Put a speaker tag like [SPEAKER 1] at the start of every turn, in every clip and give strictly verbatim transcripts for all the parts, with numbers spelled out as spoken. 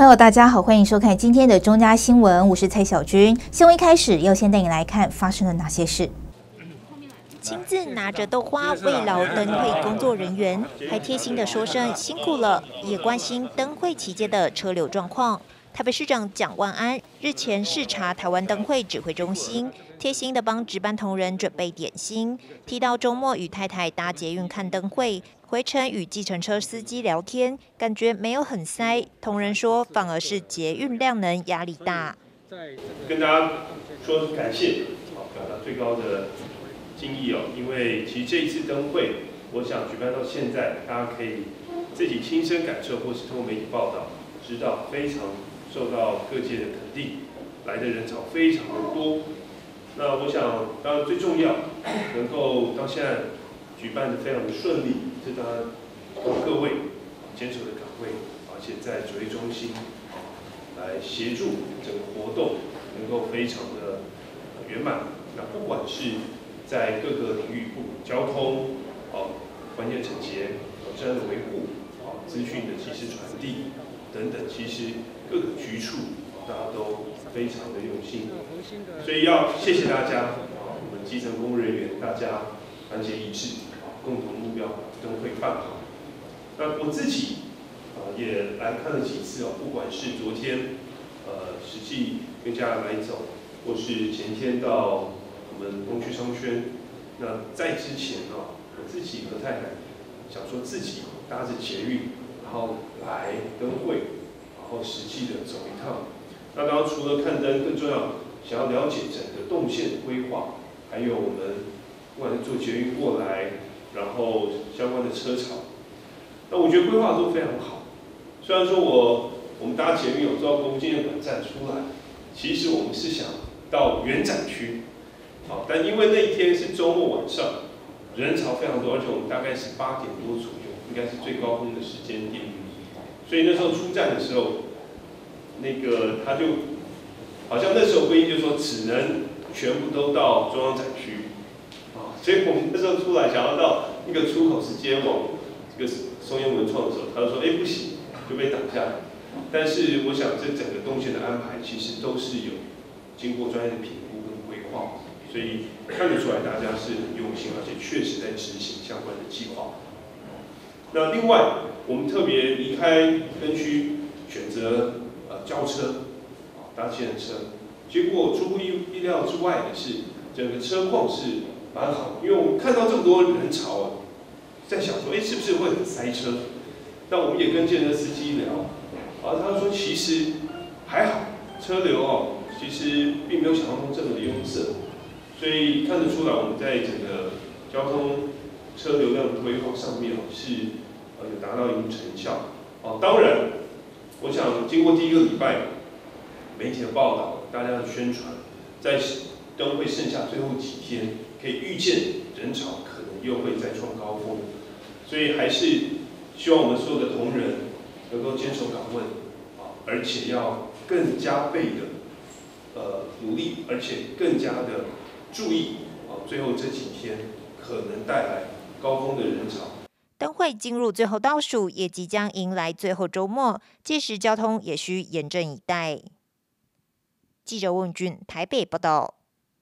[SPEAKER 1] Hello， 大家好，欢迎收看今天的中嘉新闻，我是蔡小军。新闻一开始要先带你来看发生了哪些事。
[SPEAKER 2] 亲自拿着豆花慰劳灯会工作人员，还贴心的说声辛苦了，也关心灯会期间的车流状况。台北市长蒋万安日前视察台湾灯会指挥中心，贴心的帮值班同仁准备点心。提到周末与太太搭捷运看灯会，回程与计程车司机聊天，感觉没有很塞。同仁说，反而是捷运量能压力大。
[SPEAKER 3] 跟大家说感谢，好，表达最高的敬意哦。因为其实这一次灯会，我想举办到现在，大家可以自己亲身感受，或是通过媒体报道，知道非常受到各界的肯定，来的人潮非常的多。那我想，当然最重要，能够到现在举办的非常的顺利，这当然各位坚守的岗位，而且在指挥中心来协助整个活动能够非常的圆满。那不管是在各个领域，不管交通、哦关键整洁、治安的维护、哦资讯的及时传递等等，其实各个局处大家都非常的用心，所以要谢谢大家，啊，我们基层公务人员大家团结一致，共同目标把灯会办好。那我自己啊也来看了几次哦，不管是昨天呃实际跟家人来走，或是前天到我们东区商圈，那在之前啊，我自己和太太想说自己搭着捷运，然后来灯会，然后实际的走一趟。那当然除了看灯，更重要想要了解整个动线规划，还有我们不管是坐捷运过来，然后相关的车潮，那我觉得规划都非常好。虽然说我我们搭捷运有坐到国父纪念馆站出来，其实我们是想到原展区，好，但因为那一天是周末晚上，人潮非常多，而且我们大概是八点多左右，应该是最高峰的时间点，所以那时候出站的时候。那个他就好像那时候规定就说只能全部都到中央展区，啊，所以我们那时候出来想要到一个出口直接往这个松烟文创的时候，他就说哎不行，就被挡下来。但是我想这整个动线的安排其实都是有经过专业的评估跟规划，所以看得出来大家是很用心，而且确实在执行相关的计划。那另外我们特别离开灯区，选择。呃，轿车，啊，搭计程车，结果出乎意意料之外的是，整个车况是蛮好，因为我们看到这么多人潮，在想说，哎，是不是会很塞车？但我们也跟计程车司机聊，啊，他说其实还好，车流哦，其实并没有想象中这么的拥塞，所以看得出来我们在整个交通车流量的规划上面哦，是呃有达到一定成效，哦，当然。我想经过第一个礼拜媒体的报道，大家的宣传，在灯会剩下最后几天，可以预见人潮可能又会再创高峰，所以还是希望我们所有的同仁能够坚守岗位，啊，而且要更加倍的呃努力，而且更加的注意啊，最后这几天可能带来高峰的人潮。
[SPEAKER 2] 灯会进入最后倒数，也即将迎来最后周末，届时交通也需严阵以待。记者问俊台北报道。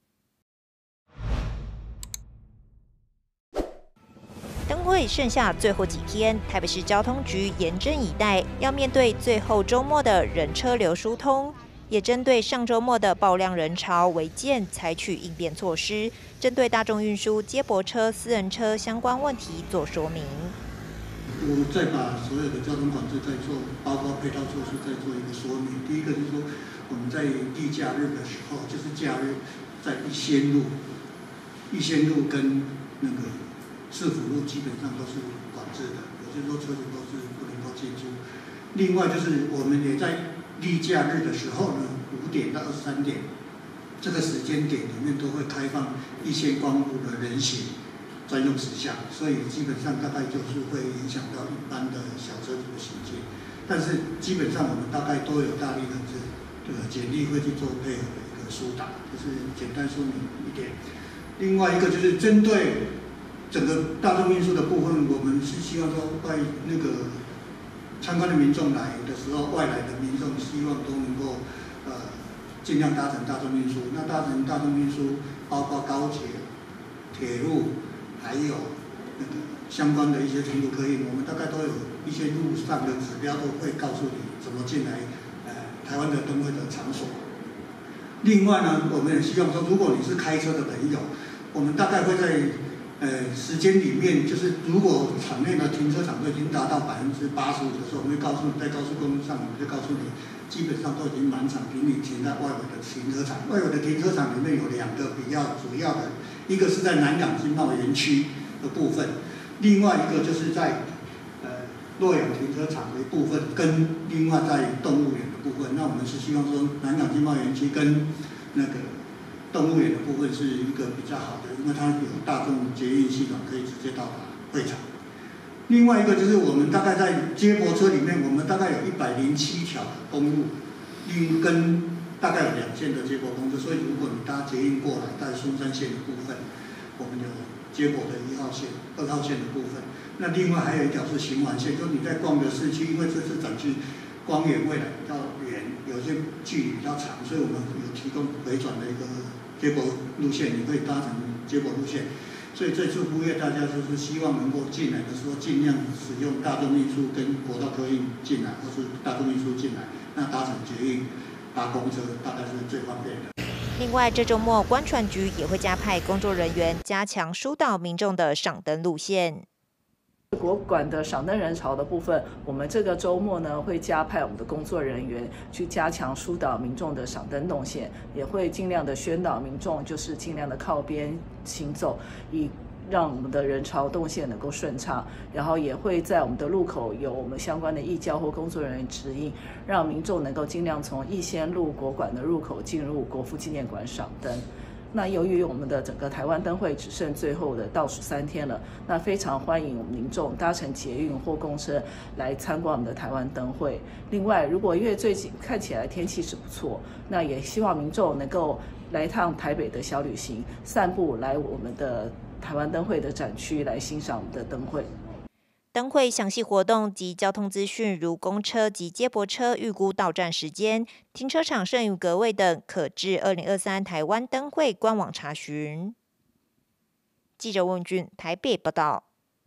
[SPEAKER 2] 灯会剩下最后几天，台北市交通局严阵以待，要面对最后周末的人车流疏通。也针对上周末的爆量人潮违建采取应变措施，针对大众运输、接驳车、私人车相关问题做说明。
[SPEAKER 4] 我再把所有的交通管制再做，包括配套措施再做一个说明。第一个就是说，我们在例假日的时候，就是假日在一仙路、一仙路跟那个市府路基本上都是管制的，也就是说车子都是不能够进出。另外就是我们也在例假日的时候呢，五点到二十三点这个时间点里面都会开放一些光复的人行专用时项，所以基本上大概就是会影响到一般的小车子的行进。但是基本上我们大概都有大力的这呃简历会去做配合的一个疏导，就是简单说明一点。另外一个就是针对整个大众运输的部分，我们是希望说在那个参观的民众来的时候，外来的民众希望都能够呃尽量搭乘大众运输。那搭乘大众运输包括高铁、铁路，还有那个相关的一些长途客运，我们大概都有一些路上的指标都会告诉你怎么进来呃台湾的灯会的场所。另外呢，我们也希望说，如果你是开车的朋友，我们大概会在呃时间里面，就是如果场内的停车场都已经达到百分之八十五的时候，我们会告诉你，在高速公路上，我们就告诉你，基本上都已经满场，请你停在外围的停车场。外围的停车场里面有两个比较主要的，一个是在南港经贸园区的部分，另外一个就是在呃洛阳停车场的部分，跟另外在动物园的部分。那我们是希望说，南港经贸园区跟那个动物园的部分是一个比较好的，因为它有大众捷运系统可以直接到达会场。另外一个就是我们大概在接驳车里面，我们大概有一百零七条公路，另跟大概有两线的接驳公车，所以如果你搭捷运过来，在松山线的部分，我们有接驳的一号线、二号线的部分。那另外还有一条是循环线，就是你在逛的市区，因为这次展区光远未来比较远，有些距离比较长，所以我们有提供回转的一个接驳路线，你可以搭乘接驳路线。所以这次呼吁大家就是希望能够进来的时候，尽量使用大众运输跟国道客运进来，或是大众运输进来，那搭乘捷运、搭公车大概是最方便的。
[SPEAKER 2] 另外，这周末观传局也会加派工作人员加强疏导民众的赏灯路线。
[SPEAKER 5] 国馆的赏灯人潮的部分，我们这个周末呢会加派我们的工作人员去加强疏导民众的赏灯动线，也会尽量的宣导民众，就是尽量的靠边行走，以让我们的人潮动线能够顺畅。然后也会在我们的路口有我们相关的义交或工作人员指引，让民众能够尽量从逸仙路国馆的入口进入国父纪念馆赏灯。那由于我们的整个台湾灯会只剩最后的倒数三天了，那非常欢迎我们民众搭乘捷运或公车来参观我们的台湾灯会。另外，如果因为最近看起来天气是不错，那也希望民众能够来一趟台北的小旅行，散步来我们的台湾灯会的展区来欣赏我们的灯会。
[SPEAKER 2] 灯会详细活动及交通资讯，如公车及接驳车预估到站时间、停车场剩余格位等，可至二零二三台湾灯会官网查询。记者温俊台北报道。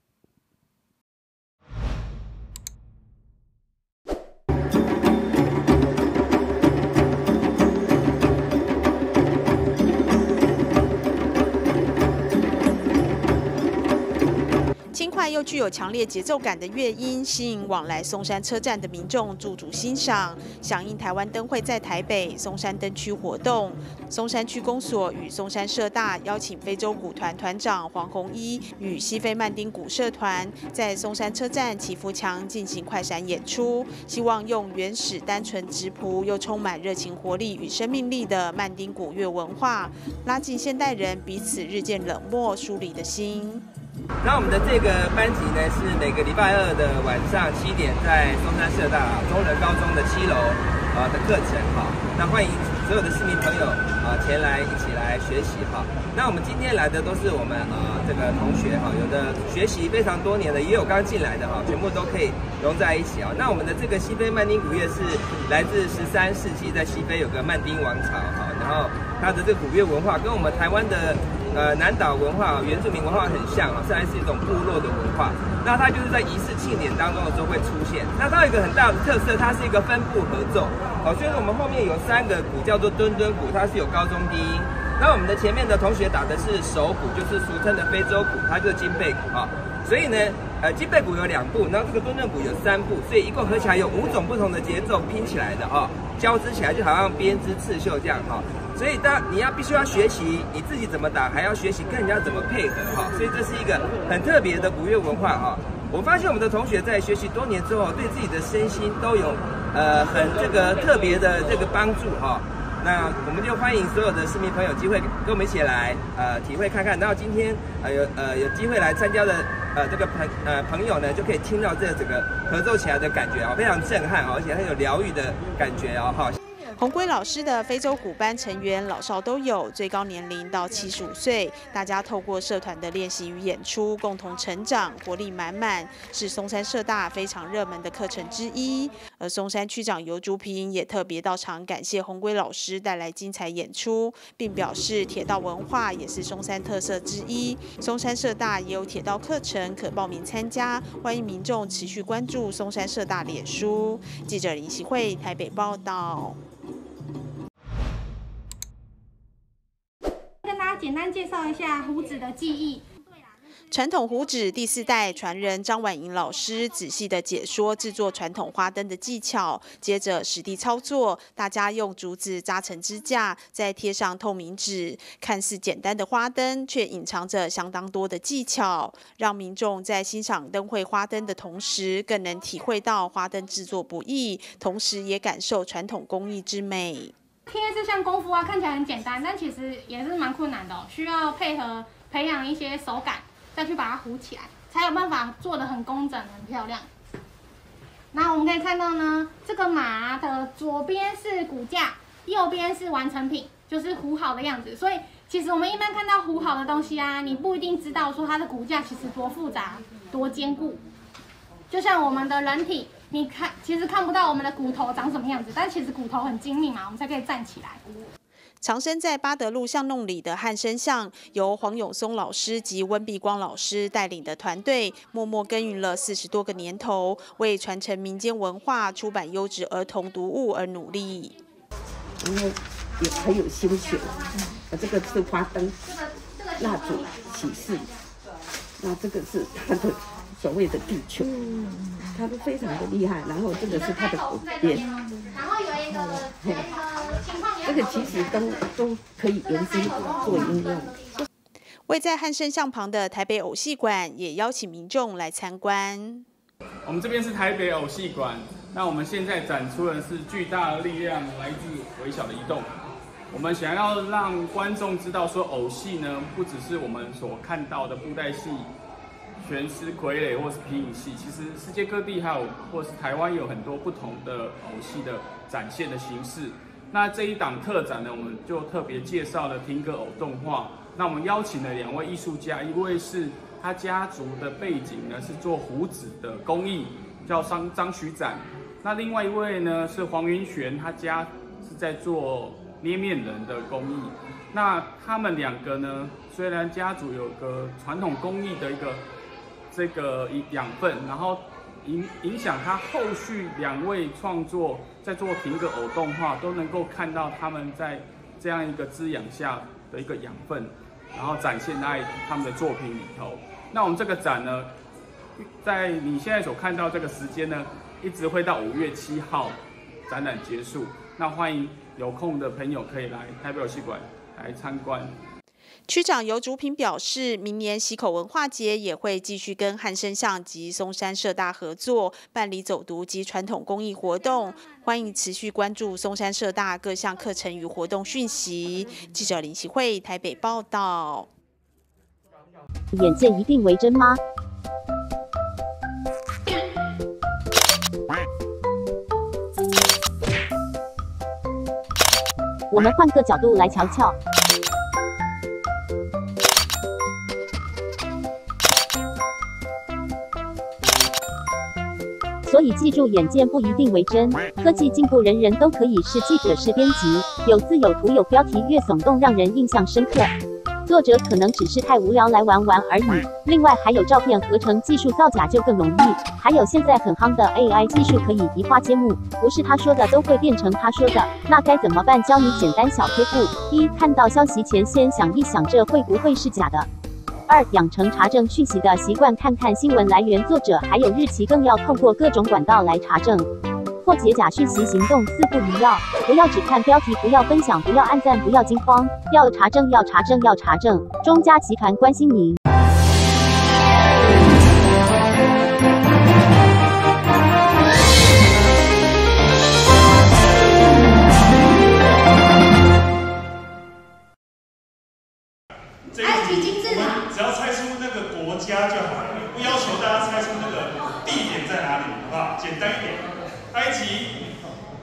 [SPEAKER 6] 轻快又具有强烈节奏感的乐音，吸引往来松山车站的民众驻足欣赏。响应台湾灯会在台北松山灯区活动，松山区公所与松山社大邀请非洲鼓团团长黄宏一与西非曼丁鼓社团在松山车站祈福墙进行快闪演出，希望用原始、单纯、质朴又充满热情、活力与生命力的曼丁鼓乐文化，拉近现代人彼此日渐冷漠疏离的心。
[SPEAKER 7] 那我们的这个班级呢，是每个礼拜二的晚上七点，在松山社大中人高中的七楼啊的课程哈。那欢迎所有的市民朋友啊前来一起来学习哈。那我们今天来的都是我们啊这个同学哈，有的学习非常多年的，也有刚进来的哈，全部都可以融在一起啊。那我们的这个西非曼丁鼓乐是来自十三世纪，在西非有个曼丁王朝哈，然后它的这个鼓乐文化跟我们台湾的呃，南岛文化、原住民文化很像啊，虽然是一种部落的文化。那它就是在仪式庆典当中的时候会出现。那它有一个很大的特色，它是一个分部合奏。好，所以我们后面有三个鼓叫做敦敦鼓，它是有高中低音。那我们的前面的同学打的是手鼓，就是俗称的非洲鼓，它就是金贝鼓啊。所以呢，呃，金贝鼓有两部，然后这个敦敦鼓有三部，所以一共合起来有五种不同的节奏拼起来的啊，交织起来就好像编织刺绣这样哈。所以当你要必须要学习你自己怎么打，还要学习跟人家怎么配合哈，所以这是一个很特别的鼓乐文化哈。我发现我们的同学在学习多年之后，对自己的身心都有呃很这个特别的这个帮助哈。那我们就欢迎所有的市民朋友机会跟我们一起来呃体会看看。然后今天呃有呃有机会来参加的呃这个朋呃朋友呢，就可以听到这整个合奏起来的感觉啊，非常震撼啊，而且很有疗愈的感觉啊哈。
[SPEAKER 6] 鸿龟老师的非洲鼓班成员老少都有，最高年龄到七十五岁。大家透过社团的练习与演出，共同成长，活力满满，是松山社大非常热门的课程之一。而松山区长游竹平也特别到场感谢鸿龟老师带来精彩演出，并表示铁道文化也是松山特色之一。松山社大也有铁道课程可报名参加，欢迎民众持续关注松山社大脸书。记者林习慧台北报道。
[SPEAKER 8] 跟大家简单介绍一下胡子的技艺。
[SPEAKER 6] 传统胡纸第四代传人张婉莹老师仔细的解说制作传统花灯的技巧，接着实地操作，大家用竹子扎成支架，再贴上透明纸，看似简单的花灯，却隐藏着相当多的技巧，让民众在欣赏灯会花灯的同时，更能体会到花灯制作不易，同时也感受传统工艺之美。
[SPEAKER 8] 贴这项功夫啊，看起来很简单，但其实也是蛮困难的哦，需要配合培养一些手感。再去把它糊起来，才有办法做得很工整、很漂亮。那我们可以看到呢，这个马的左边是骨架，右边是完成品，就是糊好的样子。所以，其实我们一般看到糊好的东西啊，你不一定知道说它的骨架其实多复杂、多坚固。就像我们的人体，你看其实看不到我们的骨头长什么样子，但其实骨头很精密嘛，我们才可以站起来。
[SPEAKER 6] 藏身在八德路巷弄里的汉声巷，由黄永松老师及温碧光老师带领的团队，默默耕耘了四十多个年头，为传承民间文化、出版优质儿童读物而努力。
[SPEAKER 9] 然后也很有心血，啊，这个是花灯、蜡烛、喜事，那这个是他的所谓的地球，他都非常的厉害。然后这个是他的口边，
[SPEAKER 8] 然后有一个有一个情况。
[SPEAKER 9] 这个其实都都可以延伸做应用。
[SPEAKER 6] 位在汉声巷旁的台北偶戏馆也邀请民众来参观。
[SPEAKER 10] 我们这边是台北偶戏馆，那我们现在展出的是巨大的力量来自微小的移动。我们想要让观众知道说，偶戏呢不只是我们所看到的布袋戏、悬丝傀儡或是皮影戏，其实世界各地还有或是台湾有很多不同的偶戏的展现的形式。那这一档特展呢，我们就特别介绍了停格偶动画。那我们邀请了两位艺术家，一位是他家族的背景呢是做胡子的工艺，叫张张徐展。那另外一位呢是黄云璇，他家是在做捏面人的工艺。那他们两个呢，虽然家族有个传统工艺的一个这个养分，然后影影响他后续两位创作在做停格偶动画，都能够看到他们在这样一个滋养下的一个养分，然后展现在他们的作品里头。那我们这个展呢，在你现在所看到这个时间呢，一直会到五月七号展览结束。那欢迎有空的朋友可以来台北偶戏馆来参观。
[SPEAKER 6] 区长游竹平表示，明年溪口文化节也会继续跟汉声巷及松山社大合作，办理走读及传统工艺活动，欢迎持续关注松山社大各项课程与活动讯息。记者林习慧台北报道。
[SPEAKER 11] 眼见一定为真吗？我们换个角度来瞧瞧。所以记住，眼见不一定为真。科技进步，人人都可以是记者、是编辑，有字有图有标题，越耸动让人印象深刻。作者可能只是太无聊来玩玩而已。另外还有照片合成技术，造假就更容易。还有现在很夯的 A I 技术，可以移花接木，不是他说的都会变成他说的，那该怎么办？教你简单小贴步：一、看到消息前先想一想，这会不会是假的？二、养成查证讯息的习惯，看看新闻来源、作者还有日期，更要透过各种管道来查证，破解假讯息行动四不一要：不要只看标题，不要分享，不要按赞，不要惊慌，要查证，要查证，要查证。中嘉集团关心您。
[SPEAKER 3] 埃及金字塔，只要猜出那个国家就好了，不要求大家猜出那个地点在哪里，好不好？简单一点。埃及，这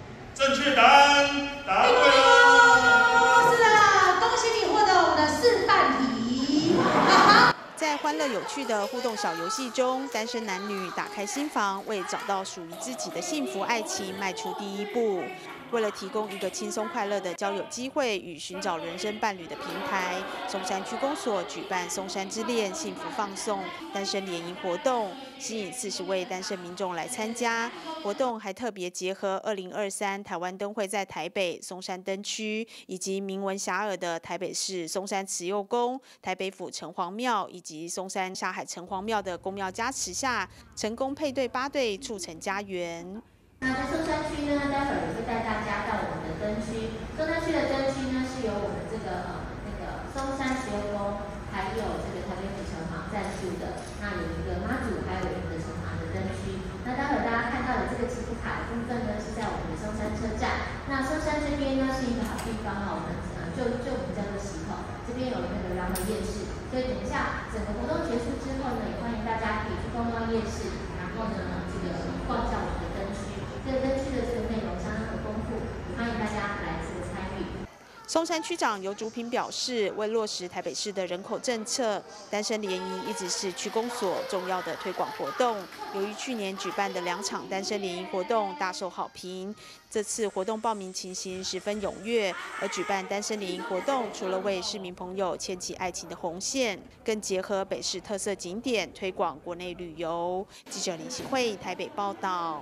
[SPEAKER 12] 正确答案答对喽！
[SPEAKER 13] 是的，恭喜你获得我们的示范题。
[SPEAKER 6] 在欢乐有趣的互动小游戏中，单身男女打开心房，为找到属于自己的幸福爱情迈出第一步。为了提供一个轻松快乐的交友机会与寻找人生伴侣的平台，松山区公所举办松山之恋幸福放送单身联谊活动，吸引四十位单身民众来参加。活动还特别结合二零二三台湾灯会在台北松山灯区，以及名闻遐迩的台北市松山慈幼宫、台北府城隍庙以及松山下海城隍庙的宫庙加持下，成功配对八对，促成家园。
[SPEAKER 14] 那在松山区呢，待会儿也会带大家到我们的灯区。松山区的灯区呢，是由我们这个呃那个松山慈幼宫，还有这个台北府城隍赞助的。那有一个妈祖，还有我们的城隍的灯区。那待会儿大家看到的这个祈福卡的部分呢，是在我们的松山车站。那松山这边呢，是一个好地方哈，我们呃就就我们叫做溪口，这边有那个饶河夜市。所以等一下整个活动结束之后呢，也欢迎大家可以去逛逛夜市，然后呢这个逛一下我们的灯区。这个灯区的这个内容相当的丰富，也欢迎大家来这个参与。
[SPEAKER 6] 松山区长游竹平表示，为落实台北市的人口政策，单身联谊一直是区公所重要的推广活动。由于去年举办的两场单身联谊活动大受好评，这次活动报名情形十分踊跃。而举办单身联谊活动，除了为市民朋友牵起爱情的红线，更结合北市特色景点，推广国内旅游。记者林启慧台北报道。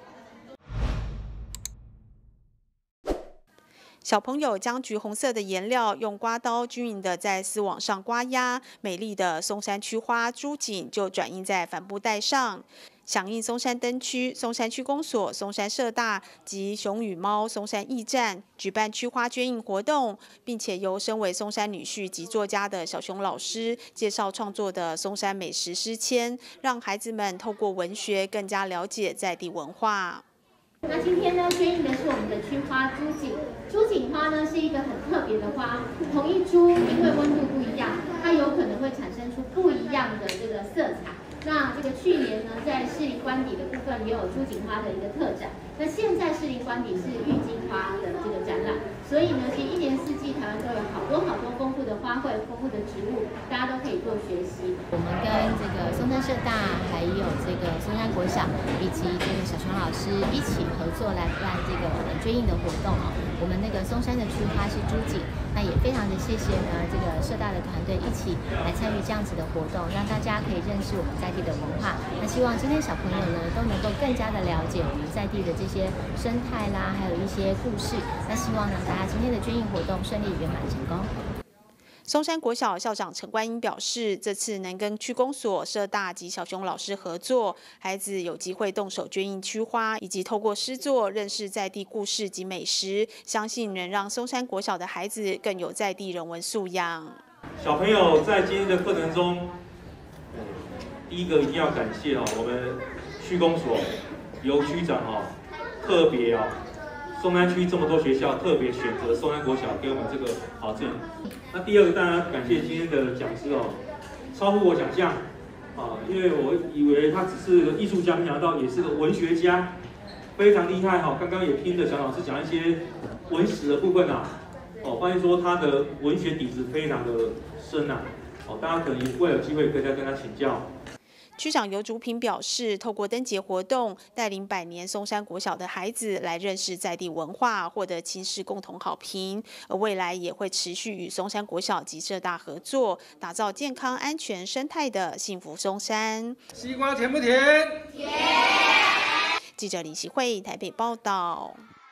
[SPEAKER 6] 小朋友将橘红色的颜料用刮刀均匀的在丝网上刮压，美丽的松山区花珠锦就转印在帆布袋上。响应松山灯区、松山区公所、松山社大及熊与猫松山驿站举办区花捐印活动，并且由身为松山女婿及作家的小熊老师介绍创作的松山美食诗签，让孩子们透过文学更加了解在地文化。
[SPEAKER 14] 那今天呢，捐印的是我们的区花珠锦。珠锦花呢是一个很特别的花，同一株因为温度不一样，它有可能会产生出不一样的这个色彩。那这个去年呢，在士林官邸的部分也有珠锦花的一个特展。那现在士林官邸是郁金花的这个展览，所以呢，其实一年四季台湾都有好多好多丰富的花卉、丰富的植物，大家都可以做学习。
[SPEAKER 15] 我们跟这个松山社大，还有这个松山国小，以及这个小熊老师一起合作来办这个我们捐印的活动哦。我们那个松山的区花是珠锦，那也非常的谢谢呢这个社大的团队一起来参与这样子的活动，让大家可以认识我们在地的文化。那希望今天小朋友呢都能够更加的了解我们在地的这些生态啦，还有一些故事。那希望呢大家今天的捐印活动顺利圆满成功。
[SPEAKER 6] 松山国小校长陈冠英表示，这次能跟区公所、社大及小熊老师合作，孩子有机会动手捐印区花，以及透过诗作认识在地故事及美食，相信能让松山国小的孩子更有在地人文素养。
[SPEAKER 16] 小朋友在今天的课程中，第一个一定要感谢哦，我们区公所由区长哦特别哦。松山区这么多学校，特别选择松山国小给我们这个好资源。那第二个，当然感谢今天的讲师哦，超乎我想象啊，因为我以为他只是个艺术家，没想到也是个文学家，非常厉害哈。刚刚也听着小老师讲一些文史的部分啊，哦，发现说他的文学底子非常的深啊，哦，大家可能也会有机会可以再跟他请教。
[SPEAKER 6] 区长游竹平表示，透过灯节活动，带领百年松山国小的孩子来认识在地文化，获得亲师共同好评。而未来也会持续与松山国小及社大合作，打造健康、安全、生态的幸福松山。
[SPEAKER 10] 西瓜甜不甜？
[SPEAKER 6] 甜。记者李习慧台北报道。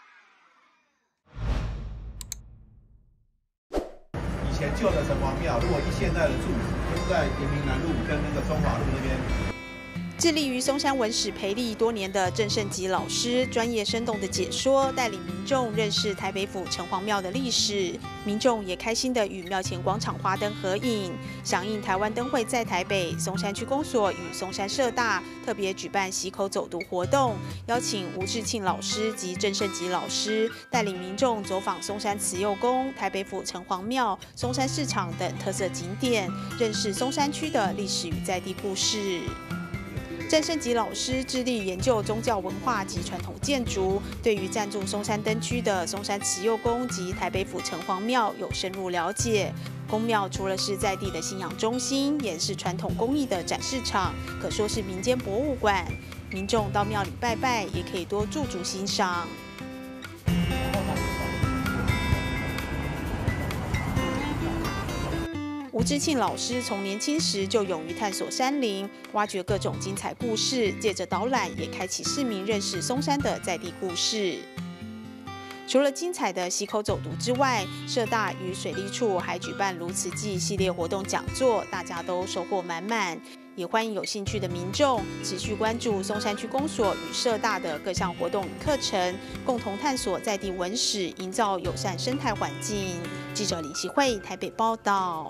[SPEAKER 17] 以前旧的城隍庙，如果依现在的住址，就是在延平南路跟那个中华路那边。
[SPEAKER 6] 致力于松山文史培力多年的郑胜吉老师，专业生动的解说，带领民众认识台北府城隍庙的历史。民众也开心的与庙前广场花灯合影，响应台湾灯会在台北，松山区公所与松山社大特别举办溪口走读活动，邀请吴志庆老师及郑胜吉老师带领民众走访松山慈幼宫、台北府城隍庙、松山市场等特色景点，认识松山区的历史与在地故事。 郑胜吉老师致力研究宗教文化及传统建筑，对于暂住松山灯区的松山慈幼宫及台北府城隍庙有深入了解。宫庙除了是在地的信仰中心，也是传统工艺的展示场，可说是民间博物馆。民众到庙里拜拜，也可以多驻足欣赏。吴志庆老师从年轻时就勇于探索山林，挖掘各种精彩故事，借着导览也开启市民认识松山的在地故事。除了精彩的溪口走读之外，社大与水利处还举办如此季系列活动讲座，大家都收获满满。也欢迎有兴趣的民众持续关注松山区公所与社大的各项活动与课程，共同探索在地文史，营造友善生态环境。记者李希慧台北报道。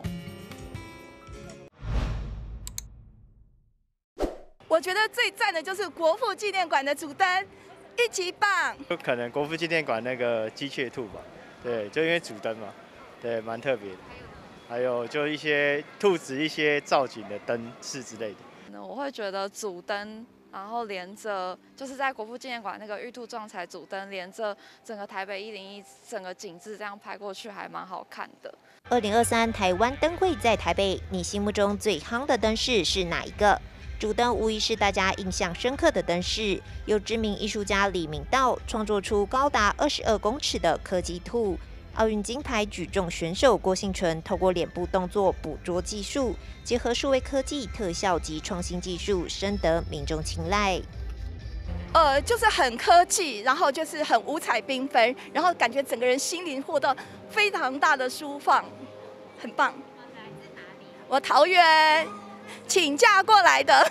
[SPEAKER 18] 我觉得最赞的就是国父纪念馆的主灯，一级棒。
[SPEAKER 19] 就可能国父纪念馆那个鸡雀兔吧，对，就因为主灯嘛，对，蛮特别的。还有就一些兔子一些造景的灯饰之类的。
[SPEAKER 20] 那我会觉得主灯，然后连着就是在国父纪念馆那个玉兔撞彩主灯，连着整个台北一零一整个景致这样拍过去，还蛮好看的。
[SPEAKER 2] 二零二三台湾灯会在台北，你心目中最夯的灯饰是哪一个？主灯无疑是大家印象深刻的灯饰，由知名艺术家李明道创作出高达二十二公尺的科技兔。奥运金牌举重选手郭婞淳透过脸部动作捕捉技术，结合数位科技特效及创新技术，深得民众青睐。
[SPEAKER 18] 呃，就是很科技，然后就是很五彩缤纷，然后感觉整个人心灵获得非常大的舒放，很棒。我桃园请假过来的。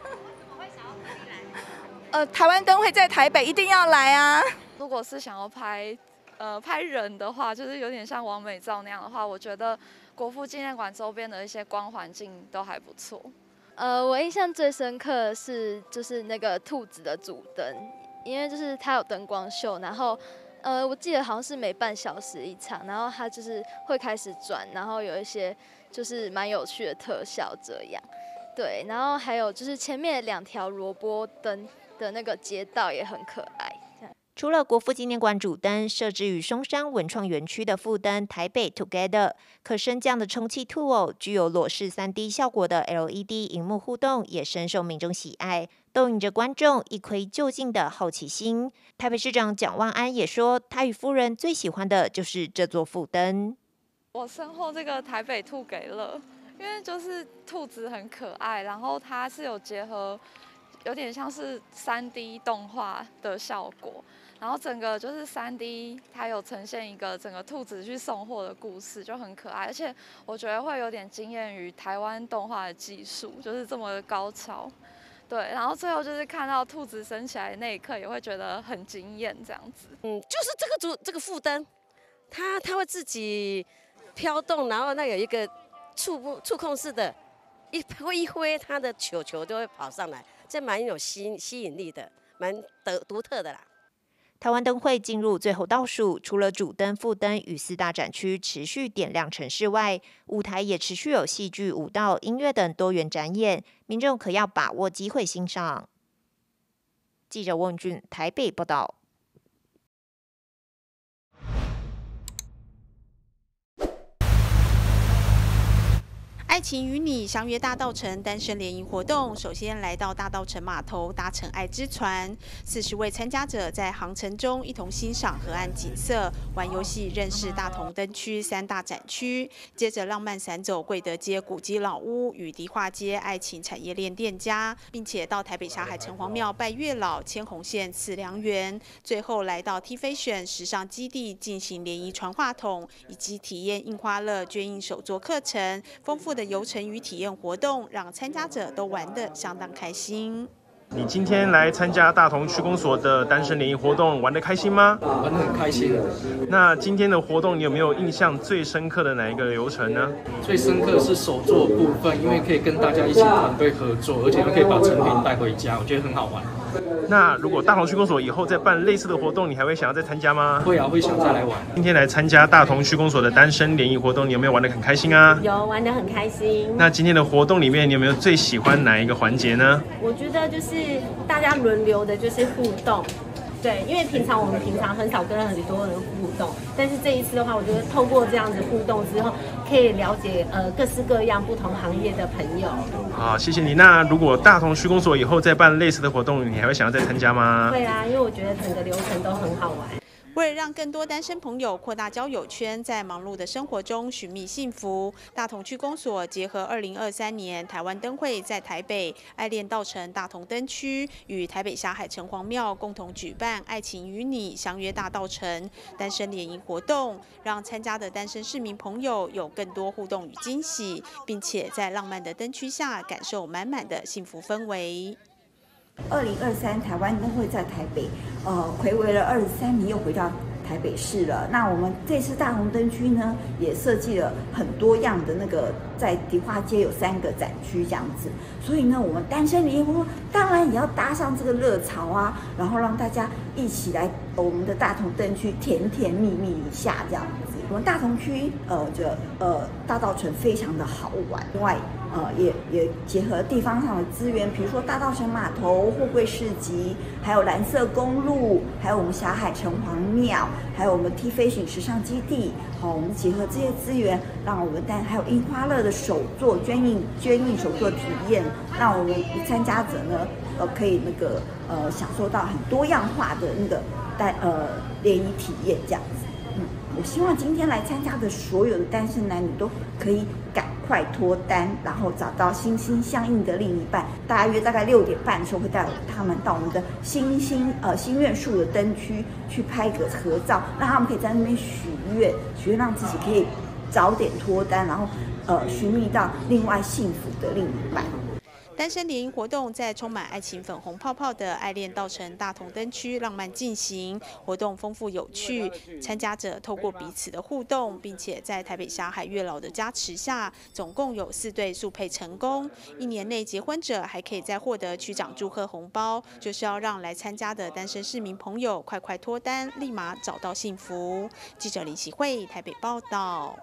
[SPEAKER 18] 呃，台湾灯会在台北，一定要来啊！
[SPEAKER 20] 如果是想要拍。呃，拍人的话，就是有点像完美照那样的话，我觉得国父纪念馆周边的一些光环境都还不错。
[SPEAKER 21] 呃，我印象最深刻的是就是那个兔子的主灯，因为就是它有灯光秀，然后呃，我记得好像是每半小时一场，然后它就是会开始转，然后有一些就是蛮有趣的特效这样。对，然后还有就是前面两条萝卜灯的那个街道也很可爱。
[SPEAKER 2] 除了国父纪念馆主灯，设置于松山文创园区的副灯台北 Together 可升降的充气兔偶，具有裸视 三 D 效果的 L E D 萤幕互动，也深受民众喜爱，逗引着观众一窥究竟的好奇心。台北市长蒋万安也说，他与夫人最喜欢的就是这座副灯。
[SPEAKER 20] 我身后这个台北兔给乐，因为就是兔子很可爱，然后它是有结合有点像是 三 D 动画的效果。然后整个就是 三 D， 它有呈现一个整个兔子去送货的故事，就很可爱，而且我觉得会有点惊艳于台湾动画的技术，就是这么的高超。对，然后最后就是看到兔子升起来的那一刻，也会觉得很惊艳，这样子。
[SPEAKER 22] 嗯，就是这个主这个副灯，它它会自己飘动，然后那有一个触触控式的，一挥一挥，它的球球就会跑上来，这蛮有吸吸引力的，蛮独独特的啦。
[SPEAKER 2] 台湾灯会进入最后倒数，除了主灯、副灯与四大展区持续点亮城市外，舞台也持续有戏剧、舞蹈、音乐等多元展演，民众可要把握机会欣赏。记者翁俊台北报道。
[SPEAKER 6] 爱情与你相约大稻埕单身联谊活动，首先来到大稻埕码头搭乘爱之船，四十位参加者在航程中一同欣赏河岸景色，玩游戏认识大同灯区三大展区，接着浪漫散走贵德街古迹老屋与迪化街爱情产业链店家，并且到台北霞海城隍庙拜月老、牵红线赐良缘，最后来到 T Fashion 时尚基地进行联谊传话筒以及体验印花乐捐印手作课程，丰富的游程与体验活动让参加者都玩得相当开心。
[SPEAKER 3] 你今天来参加大同区公所的单身联谊活动，玩得开心吗？
[SPEAKER 23] 玩得很开心。
[SPEAKER 3] 那今天的活动，你有没有印象最深刻的哪一个流程呢？
[SPEAKER 23] 最深刻的是手作部分，因为可以跟大家一起团队合作，而且又可以把成品带回家，我觉得很好玩。
[SPEAKER 3] 那如果大同区公所以后再办类似的活动，你还会想要再参加吗？
[SPEAKER 23] 会啊，会想再来玩。
[SPEAKER 3] 今天来参加大同区公所的单身联谊活动，你有没有玩得很开心啊？
[SPEAKER 1] 有，玩得很开心。
[SPEAKER 3] 那今天的活动里面，你有没有最喜欢哪一个环节呢？
[SPEAKER 1] 我觉得就是大家轮流的，就是互动。对，因为平常我们平常很少跟很多人互动，但是这一次的话，我觉得透过这样子互动之后，可以了解呃各式各样不同行业的朋友。
[SPEAKER 3] 好，谢谢你。那如果大同区公所以后再办类似的活动，你还会想要再参加吗？
[SPEAKER 1] 会啊，因为我觉得整个流程都很好玩。
[SPEAKER 6] 为了让更多单身朋友扩大交友圈，在忙碌的生活中寻觅幸福，大同区公所结合二零二三年台湾灯会在台北爱恋稻城大同灯区与台北霞海城隍庙共同举办“爱情与你相约大稻城”单身联谊活动，让参加的单身市民朋友有更多互动与惊喜，并且在浪漫的灯区下感受满满的幸福氛围。
[SPEAKER 4] 二零二三台湾灯会在台北，呃，睽违了二十三年，又回到台北市了。那我们这次大同灯区呢，也设计了很多样的那个，在迪化街有三个展区这样子。所以呢，我们单身联谊活动当然也要搭上这个热潮啊，然后让大家一起来我们的大同灯区甜甜蜜蜜一下这样子。我们大同区呃这呃大稻埕非常的好玩，另外呃也也结合地方上的资源，比如说大稻埕码头、货柜市集，还有蓝色公路，还有我们霞海城隍庙，还有我们 T Fashion 时尚基地。好，我们结合这些资源，让我们但还有樱花乐的手作捐印捐印手作体验，让我们参加者呢呃可以那个呃享受到很多样化的那个单呃联谊体验这样子。嗯，我希望今天来参加的所有的单身男女都可以赶快脱单，然后找到心心相印的另一半。大约大概六点半的时候会带他们到我们的星星呃心愿树的灯区去拍个合照，让他们可以在那边许愿，许愿让自己可以早点脱单，然后呃寻觅到另外幸福的另一半。
[SPEAKER 6] 单身联谊活动在充满爱情粉红泡泡的爱恋稻城大同灯区浪漫进行，活动丰富有趣，参加者透过彼此的互动，并且在台北霞海月老的加持下，总共有四对速配成功。一年内结婚者还可以再获得区长祝贺红包，就是要让来参加的单身市民朋友快快脱单，立马找到幸福。记者林喜慧台北报道。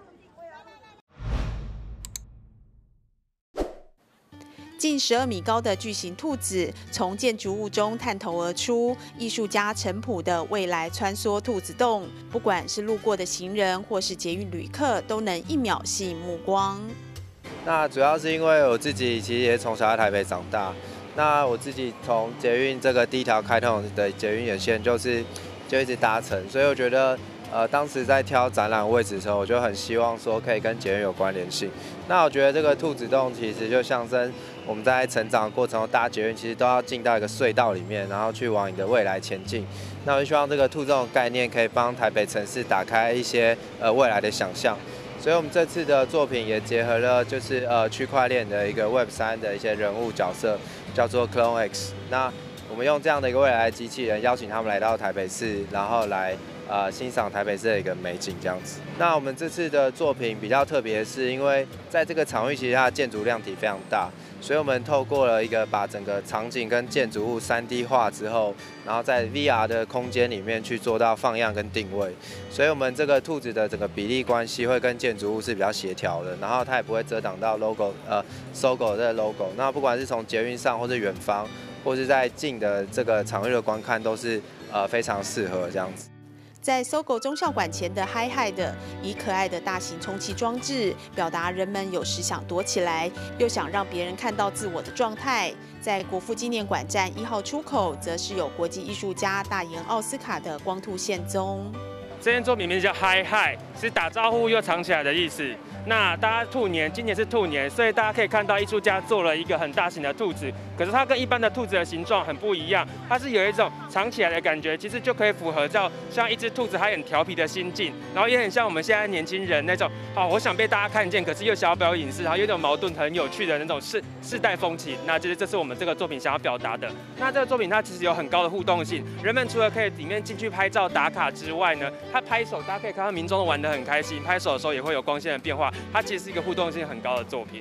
[SPEAKER 6] 近十二米高的巨型兔子从建筑物中探头而出，艺术家陈普的未来穿梭兔子洞，不管是路过的行人或是捷运旅客，都能一秒吸引目光。
[SPEAKER 5] 那主要是因为我自己其实也从小在台北长大，那我自己从捷运这个第一条开通的捷运沿线就是就一直搭乘，所以我觉得。呃，当时在挑展览位置的时候，我就很希望说可以跟捷运有关联性。那我觉得这个兔子洞其实就象征我们在成长的过程中搭捷运，其实都要进到一个隧道里面，然后去往你的未来前进。那我就希望这个兔子洞概念可以帮台北城市打开一些呃未来的想象。所以我们这次的作品也结合了就是呃区块链的一个 Web 三的一些人物角色，叫做 Clone X。那我们用这样的一个未来的机器人，邀请他们来到台北市，然后来。呃，欣赏台北市的一个美景这样子。那我们这次的作品比较特别，是因为在这个场域其实它的建筑量体非常大，所以我们透过了一个把整个场景跟建筑物 三 D 化之后，然后在 V R 的空间里面去做到放样跟定位，所以我们这个兔子的整个比例关系会跟建筑物是比较协调的，然后它也不会遮挡到 logo 呃 Sogo 的 logo。那不管是从捷运上或是远方，或是在近的这个场域的观看，都是呃非常适合这样子。
[SPEAKER 6] 在搜狗中校馆前的嗨嗨的，以可爱的大型充气装置，表达人们有时想躲起来，又想让别人看到自我的状态。在国父纪念馆站一号出口，则是有国际艺术家大岩奥斯卡的光兔现踪。
[SPEAKER 24] 这件作品名字叫嗨嗨，是打招呼又藏起来的意思。那大家兔年，今年是兔年，所以大家可以看到艺术家做了一个很大型的兔子，可是它跟一般的兔子的形状很不一样，它是有一种藏起来的感觉，其实就可以符合到像一只兔子它很调皮的心境，然后也很像我们现在年轻人那种，哦，我想被大家看见，可是又想要表演隐私，然后有一种矛盾很有趣的那种世世代风情。那就是这是我们这个作品想要表达的。那这个作品它其实有很高的互动性，人们除了可以里面进去拍照打卡之外呢，它拍手大家可以看到民众玩得很开心，拍手的时候也会有光线的变化，它其实是一个互动性很高的作品。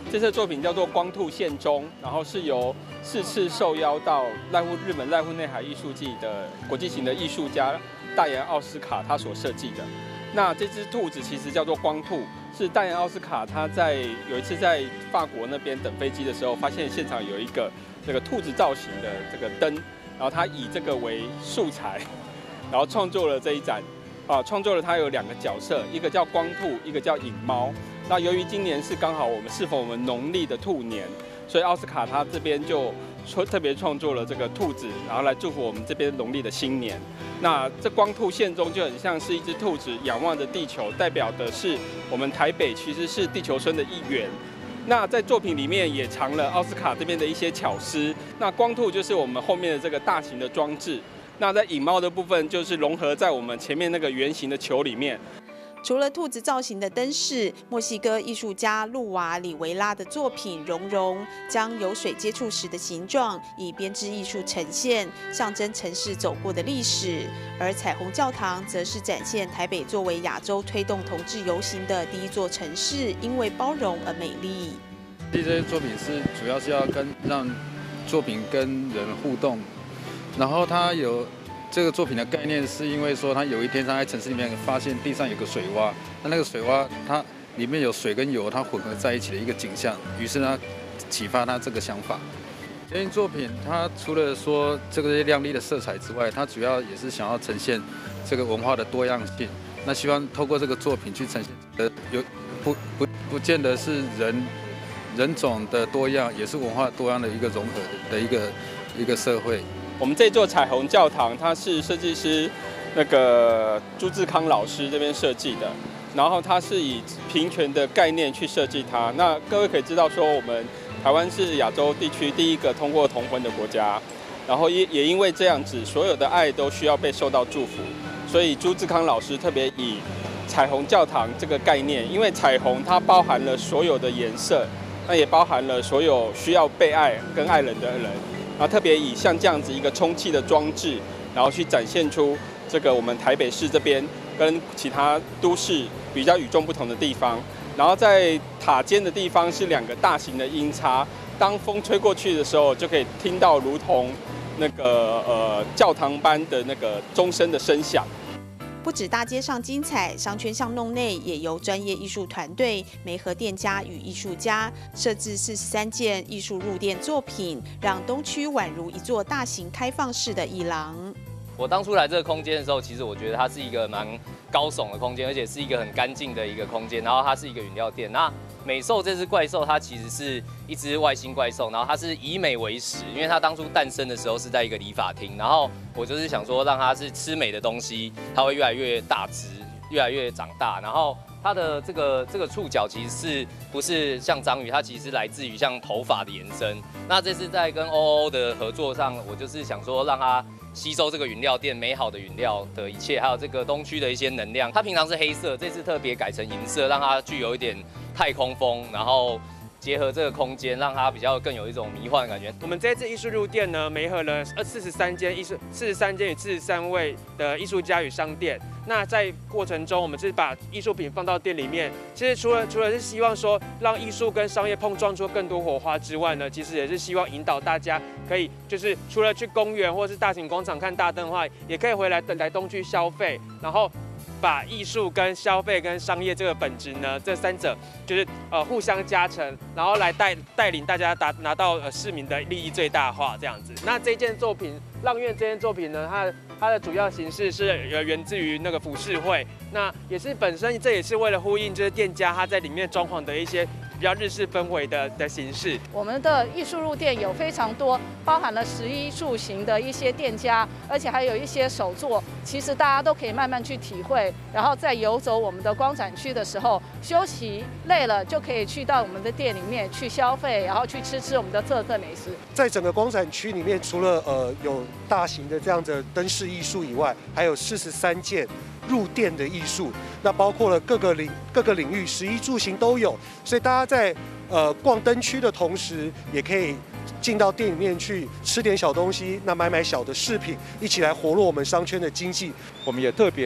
[SPEAKER 7] 这次作品叫做《光兔献钟》，然后是由四次受邀到濑户日本濑户内海艺术季的国际型的艺术家大岩奥斯卡他所设计的。那这只兔子其实叫做光兔，是大岩奥斯卡他在有一次在法国那边等飞机的时候，发现现场有一个这个兔子造型的这个灯，然后他以这个为素材，然后创作了这一展。啊，创作了它有两个角色，一个叫光兔，一个叫影猫。那由于今年是刚好我们适逢我们农历的兔年，所以奥斯卡他这边就特别创作了这个兔子，然后来祝福我们这边农历的新年。那这光兔献钟就很像是一只兔子仰望着地球，代表的是我们台北其实是地球村的一员。那在作品里面也藏了奥斯卡这边的一些巧思。那光兔就是我们后面的这个大型的装置。那在影猫的部分，就是融合在我们前面那个圆形的球里面。
[SPEAKER 6] 除了兔子造型的灯饰，墨西哥艺术家路瓦里维拉的作品《熔融》将有水接触时的形状以编织艺术呈现，象征城市走过的历史。而彩虹教堂则是展现台北作为亚洲推动同志游行的第一座城市，因为包容而美丽。
[SPEAKER 8] 这些作品是主要是要跟让作品跟人互动。然后他有这个作品的概念，是因为说他有一天他在城市里面发现地上有个水洼，那那个水洼它里面有水跟油，它混合在一起的一个景象，于是他启发他这个想法。这件作品它除了说这个亮丽的色彩之外，它主要也是想要呈现这个文化的多样性。那希望透过这个作品去呈现，呃，有不不不见得是人人种的多样，也是文化多样的一个融合的一个一个社会。
[SPEAKER 7] 我们这座彩虹教堂，它是设计师那个朱志康老师这边设计的，然后它是以平权的概念去设计它。那各位可以知道说，我们台湾是亚洲地区第一个通过同婚的国家，然后也也因为这样子，所有的爱都需要被受到祝福，所以朱志康老师特别以彩虹教堂这个概念，因为彩虹它包含了所有的颜色，那也包含了所有需要被爱跟爱人的人。然后特别以像这样子一个充气的装置，然后去展现出这个我们台北市这边跟其他都市比较与众不同的地方。然后在塔尖的地方是两个大型的音叉，当风吹过去的时候，就可以听到如同那个呃教堂般的那个钟声的声响。
[SPEAKER 6] 不止大街上精彩，商圈巷弄内也由专业艺术团队媒合店家与艺术家设置四十三件艺术入店作品，让东区宛如一座大型开放式的艺廊。
[SPEAKER 9] 我当初来这个空间的时候，其实我觉得它是一个蛮高耸的空间，而且是一个很干净的一个空间。然后它是一个饮料店。那美兽这只怪兽，它其实是一只外星怪兽，然后它是以美为食，因为它当初诞生的时候是在一个理发厅。然后我就是想说，让它是吃美的东西，它会越来越大只，越来越长大。然后它的这个这个触角其实是不是像章鱼？它其实是来自于像头发的延伸。那这次在跟 O O 的合作上，我就是想说让它吸收这个饮料店美好的饮料的一切，还有这个东区的一些能量。它平常是黑色，这次特别改成银色，让它具有一点太空风，然后结合这个空间，让它比较更有一种迷幻的感觉。
[SPEAKER 24] 我们这次艺术入店呢，媒合了四十三间艺术、四十三间与四十三位的艺术家与商店。那在过程中，我们是把艺术品放到店里面。其实除了除了是希望说让艺术跟商业碰撞出更多火花之外呢，其实也是希望引导大家可以就是除了去公园或是大型广场看大灯的话，也可以回来来东区消费，然后把艺术跟消费跟商业这个本质呢，这三者就是呃互相加成，然后来带带领大家达拿到呃市民的利益最大化这样子。那这件作品《浪苑》这件作品呢，它它的主要形式是呃源自于那个浮世绘，那也是本身这也是为了呼应就是店家他在里面装潢的一些比较日式氛围的的形式。
[SPEAKER 11] 我们的艺术入店有非常多，包含了食衣住行的一些店家，而且还有一些手作，其实大家都可以慢慢去体会。然后在游走我们的光展区的时候，休息累了就可以去到我们的店里面去消费，然后去吃吃我们的特色美食。
[SPEAKER 25] 在整个光展区里面，除了呃有大型的这样的灯饰艺术以外，还有四十三件入店的艺术，那包括了各个领各个领域，食衣住行都有，所以大家在呃逛灯区的同时，也可以进到店里面去吃点小东西，那买买小的饰品，一起来活络我们商圈的经济。
[SPEAKER 26] 我们也特别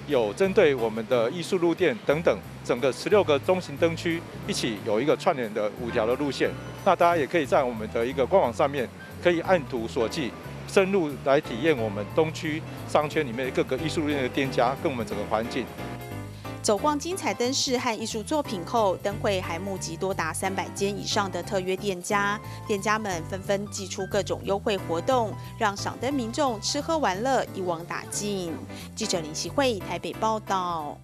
[SPEAKER 12] 有针对我们的艺术路店等等，整个十六个中型灯区一起有一个串联的五条的路线。那大家也可以在我们的一个官网上面，可以按图索骥，深入来体验我们东区商圈里面各个艺术路店的店家跟我们整个环境。
[SPEAKER 6] 走逛精彩灯饰和艺术作品后，灯会还募集多达三百间以上的特约店家，店家们纷纷祭出各种优惠活动，让赏灯民众吃喝玩乐一网打尽。记者林希慧台北报道。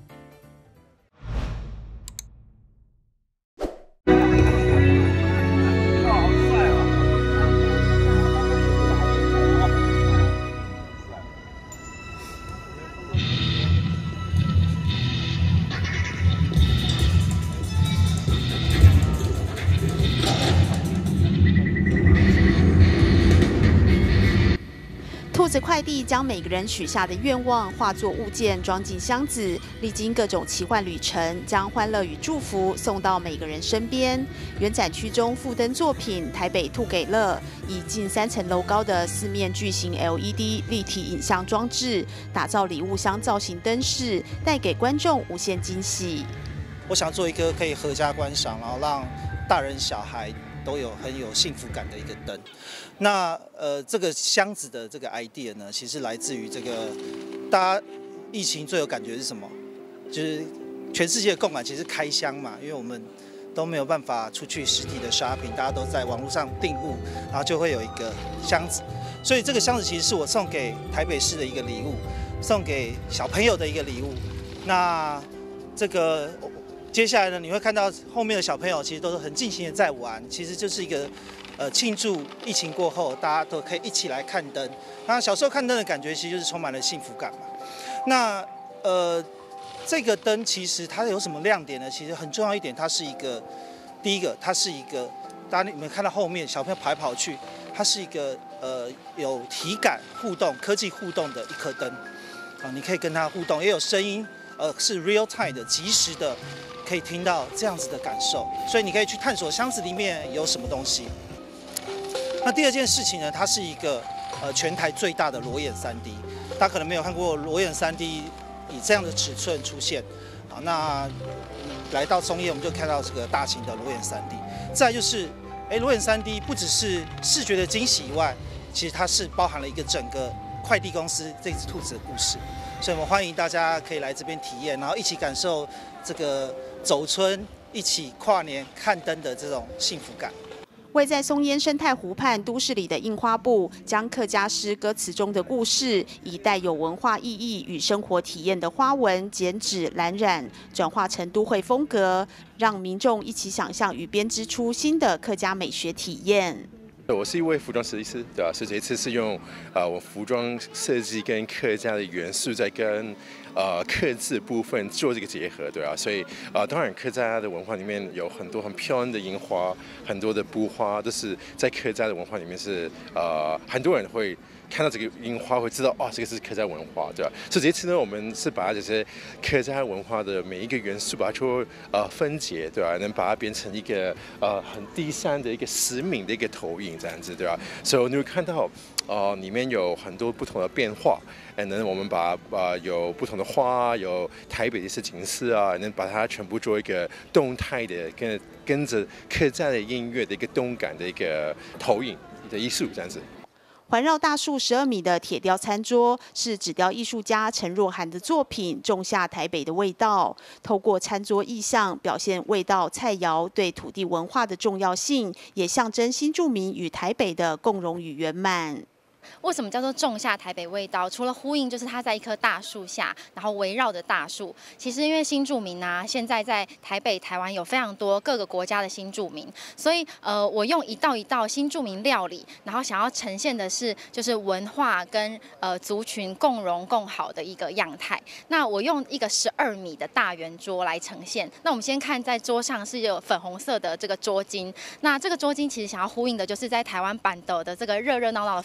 [SPEAKER 6] 兔子快递将每个人许下的愿望化作物件装进箱子，历经各种奇幻旅程，将欢乐与祝福送到每个人身边。原展区中副灯作品台北兔给乐，以近三层楼高的四面巨型 L E D 立体影像装置，打造礼物箱造型灯饰，带给观众无限惊喜。
[SPEAKER 13] 我想做一个可以合家观赏，然后让大人小孩都有很有幸福感的一个灯。那呃，这个箱子的这个 idea 呢，其实来自于这个大家疫情最有感觉是什么？就是全世界的共感其实开箱嘛，因为我们都没有办法出去实体的 shopping， 大家都在网络上订物，然后就会有一个箱子。所以这个箱子其实是我送给台北市的一个礼物，送给小朋友的一个礼物。那这个接下来呢，你会看到后面的小朋友其实都是很尽情的在玩，其实就是一个呃庆祝疫情过后，大家都可以一起来看灯。那小时候看灯的感觉，其实就是充满了幸福感嘛。那呃这个灯其实它有什么亮点呢？其实很重要一点，它是一个第一个，它是一个大家你们看到后面小朋友跑来跑去，它是一个呃有体感互动、科技互动的一颗灯啊，你可以跟它互动，也有声音，呃是 real time 的、即时的。可以听到这样子的感受，所以你可以去探索箱子里面有什么东西。那第二件事情呢，它是一个呃全台最大的裸眼 三 D， 大家可能没有看过裸眼 三 D 以这样的尺寸出现。好，那来到松叶我们就看到这个大型的裸眼 三 D。再来就是，哎，裸眼 三 D 不只是视觉的惊喜以外，其实它是包含了一个整个快递公司这只兔子的故事。所以我们欢迎大家可以来这边体验，然后一起感受这个走春、一起跨年看灯的这种幸福感。
[SPEAKER 6] 位在松烟生态湖畔都市里的印花布，将客家诗歌词中的故事，以带有文化意义与生活体验的花纹、剪纸、蓝染，转化成都会风格，让民众一起想象与编织出新的客家美学体验。
[SPEAKER 14] 我是一位服装设计师，对吧？所以这一次是用呃我服装设计跟客家的元素，在跟呃客制部分做这个结合，对啊。所以呃当然客家的文化里面有很多很漂亮的樱花，很多的布花，都是在客家的文化里面是呃很多人会看到这个樱花会知道哦，这个是客家文化，对吧？所以这次呢，我们是把这些客家文化的每一个元素把它做呃分解，对吧？能把它变成一个呃很第三的一个实名的一个投影，这样子，对吧？所以你会看到呃里面有很多不同的变化，然后我们把呃有不同的花，有台北的一些景色啊，能把它全部做一个动态的跟跟着客家的音乐的一个动感的一个投影的艺术，这样子。
[SPEAKER 6] 环绕大树十二米的铁雕餐桌，是纸雕艺术家陈若涵的作品《种下台北的味道》。透过餐桌意象，表现味道菜肴对土地文化的重要性，也象征新住民与台北的共荣与圆满。
[SPEAKER 15] 为什么叫做种下台北味道？除了呼应，就是它在一棵大树下，然后围绕着大树。其实因为新住民啊，现在在台北、台湾有非常多各个国家的新住民，所以呃，我用一道一道新住民料理，然后想要呈现的是就是文化跟呃族群共荣共好的一个样态。那我用一个十二米的大圆桌来呈现。那我们先看在桌上是有粉红色的这个桌巾，那这个桌巾其实想要呼应的就是在台湾板斗的这个热热闹闹的氛围。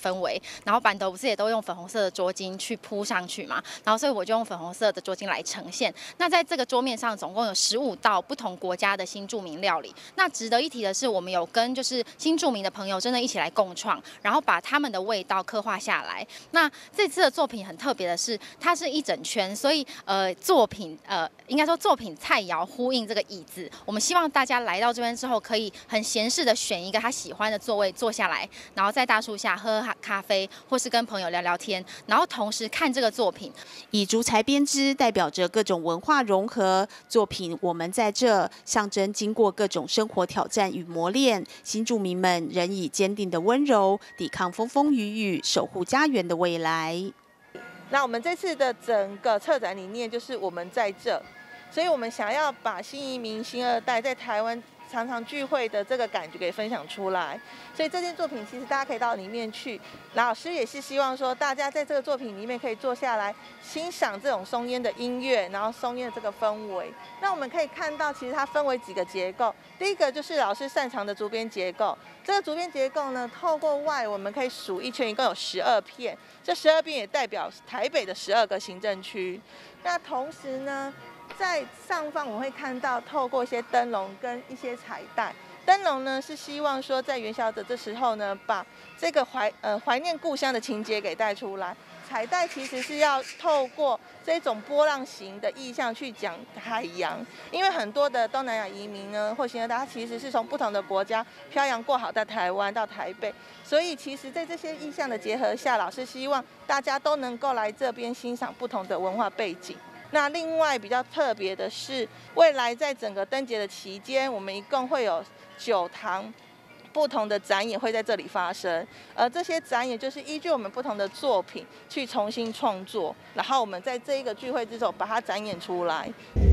[SPEAKER 15] 然后板头不是也都用粉红色的桌巾去铺上去嘛，然后所以我就用粉红色的桌巾来呈现。那在这个桌面上总共有十五道不同国家的新住民料理。那值得一提的是，我们有跟就是新住民的朋友真的一起来共创，然后把他们的味道刻画下来。那这次的作品很特别的是，它是一整圈，所以呃作品呃应该说作品菜肴呼应这个椅子。我们希望大家来到这边之后，可以很闲适的选一个他喜欢的座位坐下来，然后在大树下喝喝咖啡，或是跟朋友聊聊天，然后同时看这个作品。
[SPEAKER 6] 以竹材编织代表着各种文化融合，作品我们在这象征经过各种生活挑战与磨练，新住民们仍以坚定的温柔抵抗风风雨雨，守护家园的未来。
[SPEAKER 10] 那我们这次的整个策展理念就是我们在这，所以我们想要把新移民、新二代在台湾常常聚会的这个感觉给分享出来。所以这件作品其实大家可以到里面去，老师也是希望说大家在这个作品里面可以坐下来欣赏这种松烟的音乐，然后松烟的这个氛围。那我们可以看到其实它分为几个结构，第一个就是老师擅长的竹编结构。这个竹编结构呢，透过外我们可以数一圈，一共有十二片，这十二片也代表台北的十二个行政区。那同时呢，在上方我们会看到透过一些灯笼跟一些彩带，灯笼呢是希望说在元宵的这时候呢，把这个怀呃怀念故乡的情节给带出来。彩带其实是要透过这种波浪形的意象去讲海洋，因为很多的东南亚移民呢或新二代，他其实是从不同的国家漂洋过海到台湾到台北，所以其实在这些意象的结合下，老师希望大家都能够来这边欣赏不同的文化背景。那另外比较特别的是，未来在整个灯节的期间，我们一共会有九堂不同的展演会在这里发生，而这些展演就是依据我们不同的作品去重新创作，然后我们在这一个聚会之中把它展演出来。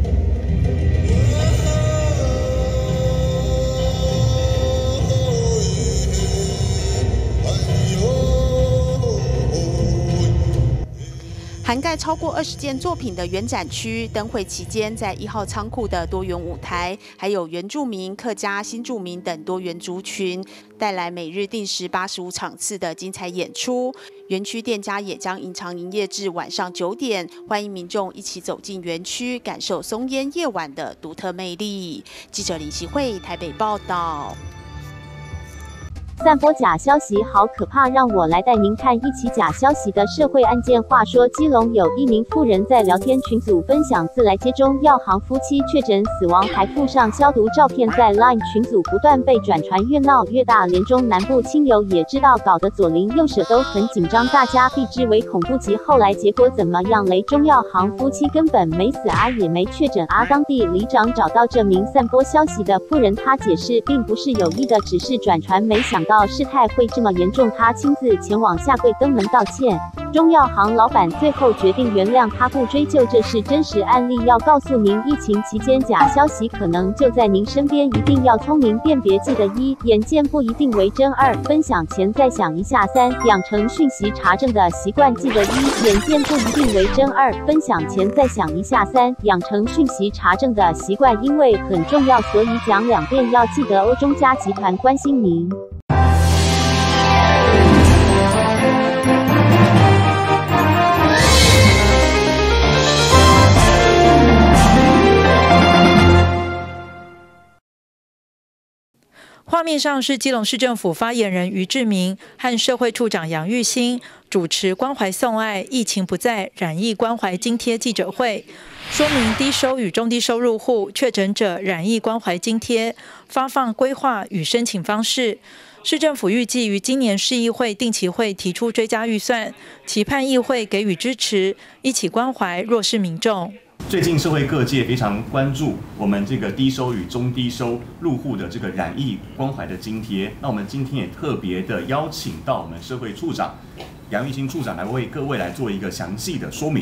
[SPEAKER 6] 涵盖超过二十件作品的原展区，灯会期间在一号仓库的多元舞台，还有原住民、客家、新住民等多元族群，带来每日定时八十五场次的精彩演出。园区店家也将延长营业至晚上九点，欢迎民众一起走进园区，感受松烟夜晚的独特魅力。记者林希慧台北报道。
[SPEAKER 16] 散播假消息好可怕，让我来带您看一起假消息的社会案件。话说，基隆有一名妇人在聊天群组分享自来接中药行夫妻确诊死亡，还附上消毒照片，在 LINE 群组不断被转传，越闹越大。连中南部亲友也知道，搞得左邻右舍都很紧张，大家避之唯恐不及。后来结果怎么样嘞？中药行夫妻根本没死啊，也没确诊啊。当地里长找到这名散播消息的妇人，他解释并不是有意的，只是转传，没想到事态会这么严重，他亲自前往下跪登门道歉。中药行老板最后决定原谅他，不追究，这是真实案例。要告诉您，疫情期间假消息可能就在您身边，一定要聪明辨别。记得一，眼见不一定为真；二，分享前再想一下；三，养成讯息查证的习惯。记得一，眼见不一定为真；二，分享前再想一下；三，养成讯息查证的习惯，因为很重要，所以讲两遍。要记得欧中嘉集团关心您。
[SPEAKER 17] 画面上是基隆市政府发言人于志明和社会处长杨玉兴主持关怀送爱疫情不在染疫关怀津贴记者会，说明低收与中低收入户确诊者染疫关怀津贴发放规划与申请方式。市政府预计于今年市议会定期会提出追加预算，期盼议会给予支持，一起关怀弱势民众。
[SPEAKER 18] 最近社会各界非常关注我们这个低收与中低收入户的这个染疫关怀的津贴，那我们今天也特别的邀请到我们社会处长杨玉兴处长来为各位来做一个详细的说明。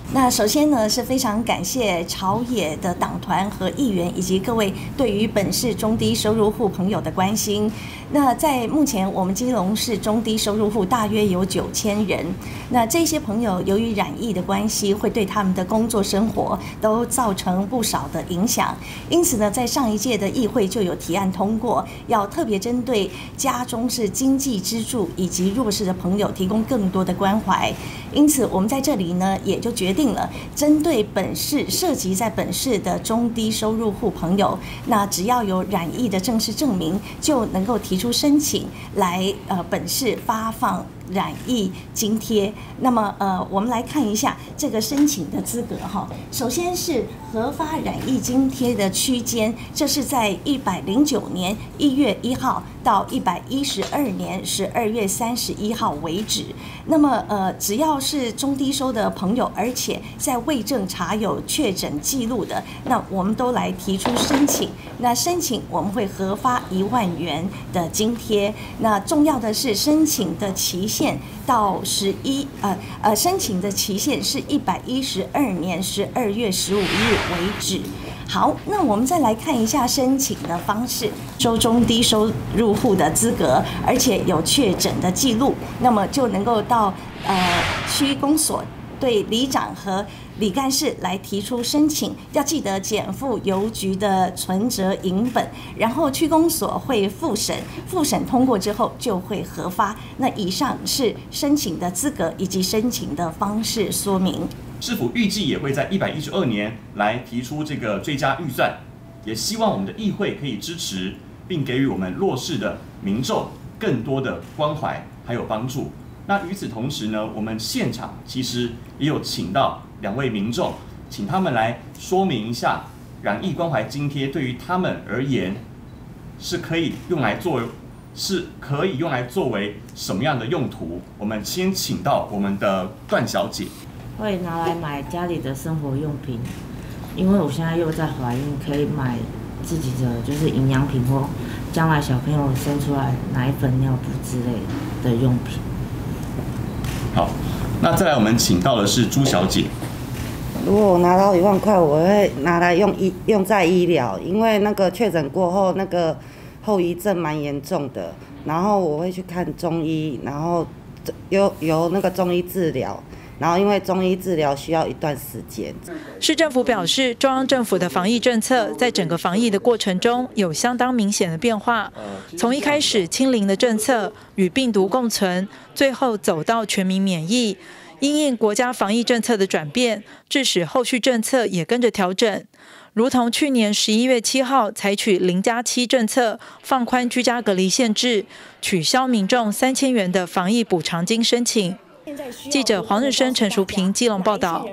[SPEAKER 4] 那首先呢，是非常感谢朝野的党团和议员以及各位对于本市中低收入户朋友的关心。那在目前我们基隆市中低收入户大约有九千人，那这些朋友由于染疫的关系，会对他们的工作生活都造成不少的影响。因此呢，在上一届的议会就有提案通过，要特别针对家中是经济支柱以及弱势的朋友提供更多的关怀。因此，我们在这里呢，也就决定了，针对本市涉及在本市的中低收入户朋友，那只要有染疫的正式证明，就能够提出申请来呃本市发放染疫津贴。那么呃，我们来看一下这个申请的资格哈。首先是核发染疫津贴的区间，这是在一百零九年一月一号到一百一十二年十二月三十一号为止。那么呃，只要是中低收的朋友，而且在卫政查有确诊记录的，那我们都来提出申请。那申请我们会核发一万元的津贴。那重要的是申请的期限到十一呃呃，申请的期限是一百一十二年十二月十五日为止。好，那我们再来看一下申请的方式。收中低收入户的资格，而且有确诊的记录，那么就能够到呃区公所对里长和里干事来提出申请，要记得减负邮局的存折影本，然后区公所会复审，复审通过之后就会核发。那以上是申请的资格以及申请的方式说明。
[SPEAKER 18] 市府预计也会在一百一十二年来提出这个追加预算，也希望我们的议会可以支持，并给予我们弱势的民众更多的关怀还有帮助。那与此同时呢，我们现场其实也有请到两位民众，请他们来说明一下染疫关怀津贴对于他们而言是可以用来做，是可以用来作为什么样的用途？我们先请到我们的段小姐。
[SPEAKER 2] 会拿来买家里的生活用品，因为我现在又在怀孕，可以买自己的就是营养品或将来小朋友生出来奶粉、尿布之类的用品。
[SPEAKER 18] 好，那再来我们请到的是朱小姐。
[SPEAKER 19] 如果我拿到一万块，我会拿来用医用在医疗，因为那个确诊过后那个后遗症蛮严重的，然后我会去看中医，然后由由那个中医治疗。然后，因为中医治疗需要一段时间。
[SPEAKER 17] 市政府表示，中央政府的防疫政策在整个防疫的过程中有相当明显的变化。从一开始清零的政策与病毒共存，最后走到全民免疫，因应国家防疫政策的转变，致使后续政策也跟着调整。如同去年十一月七号采取零加七政策，放宽居家隔离限制，取消民众三千元的防疫补偿金申请。记者黄日升、陈淑平基隆报道。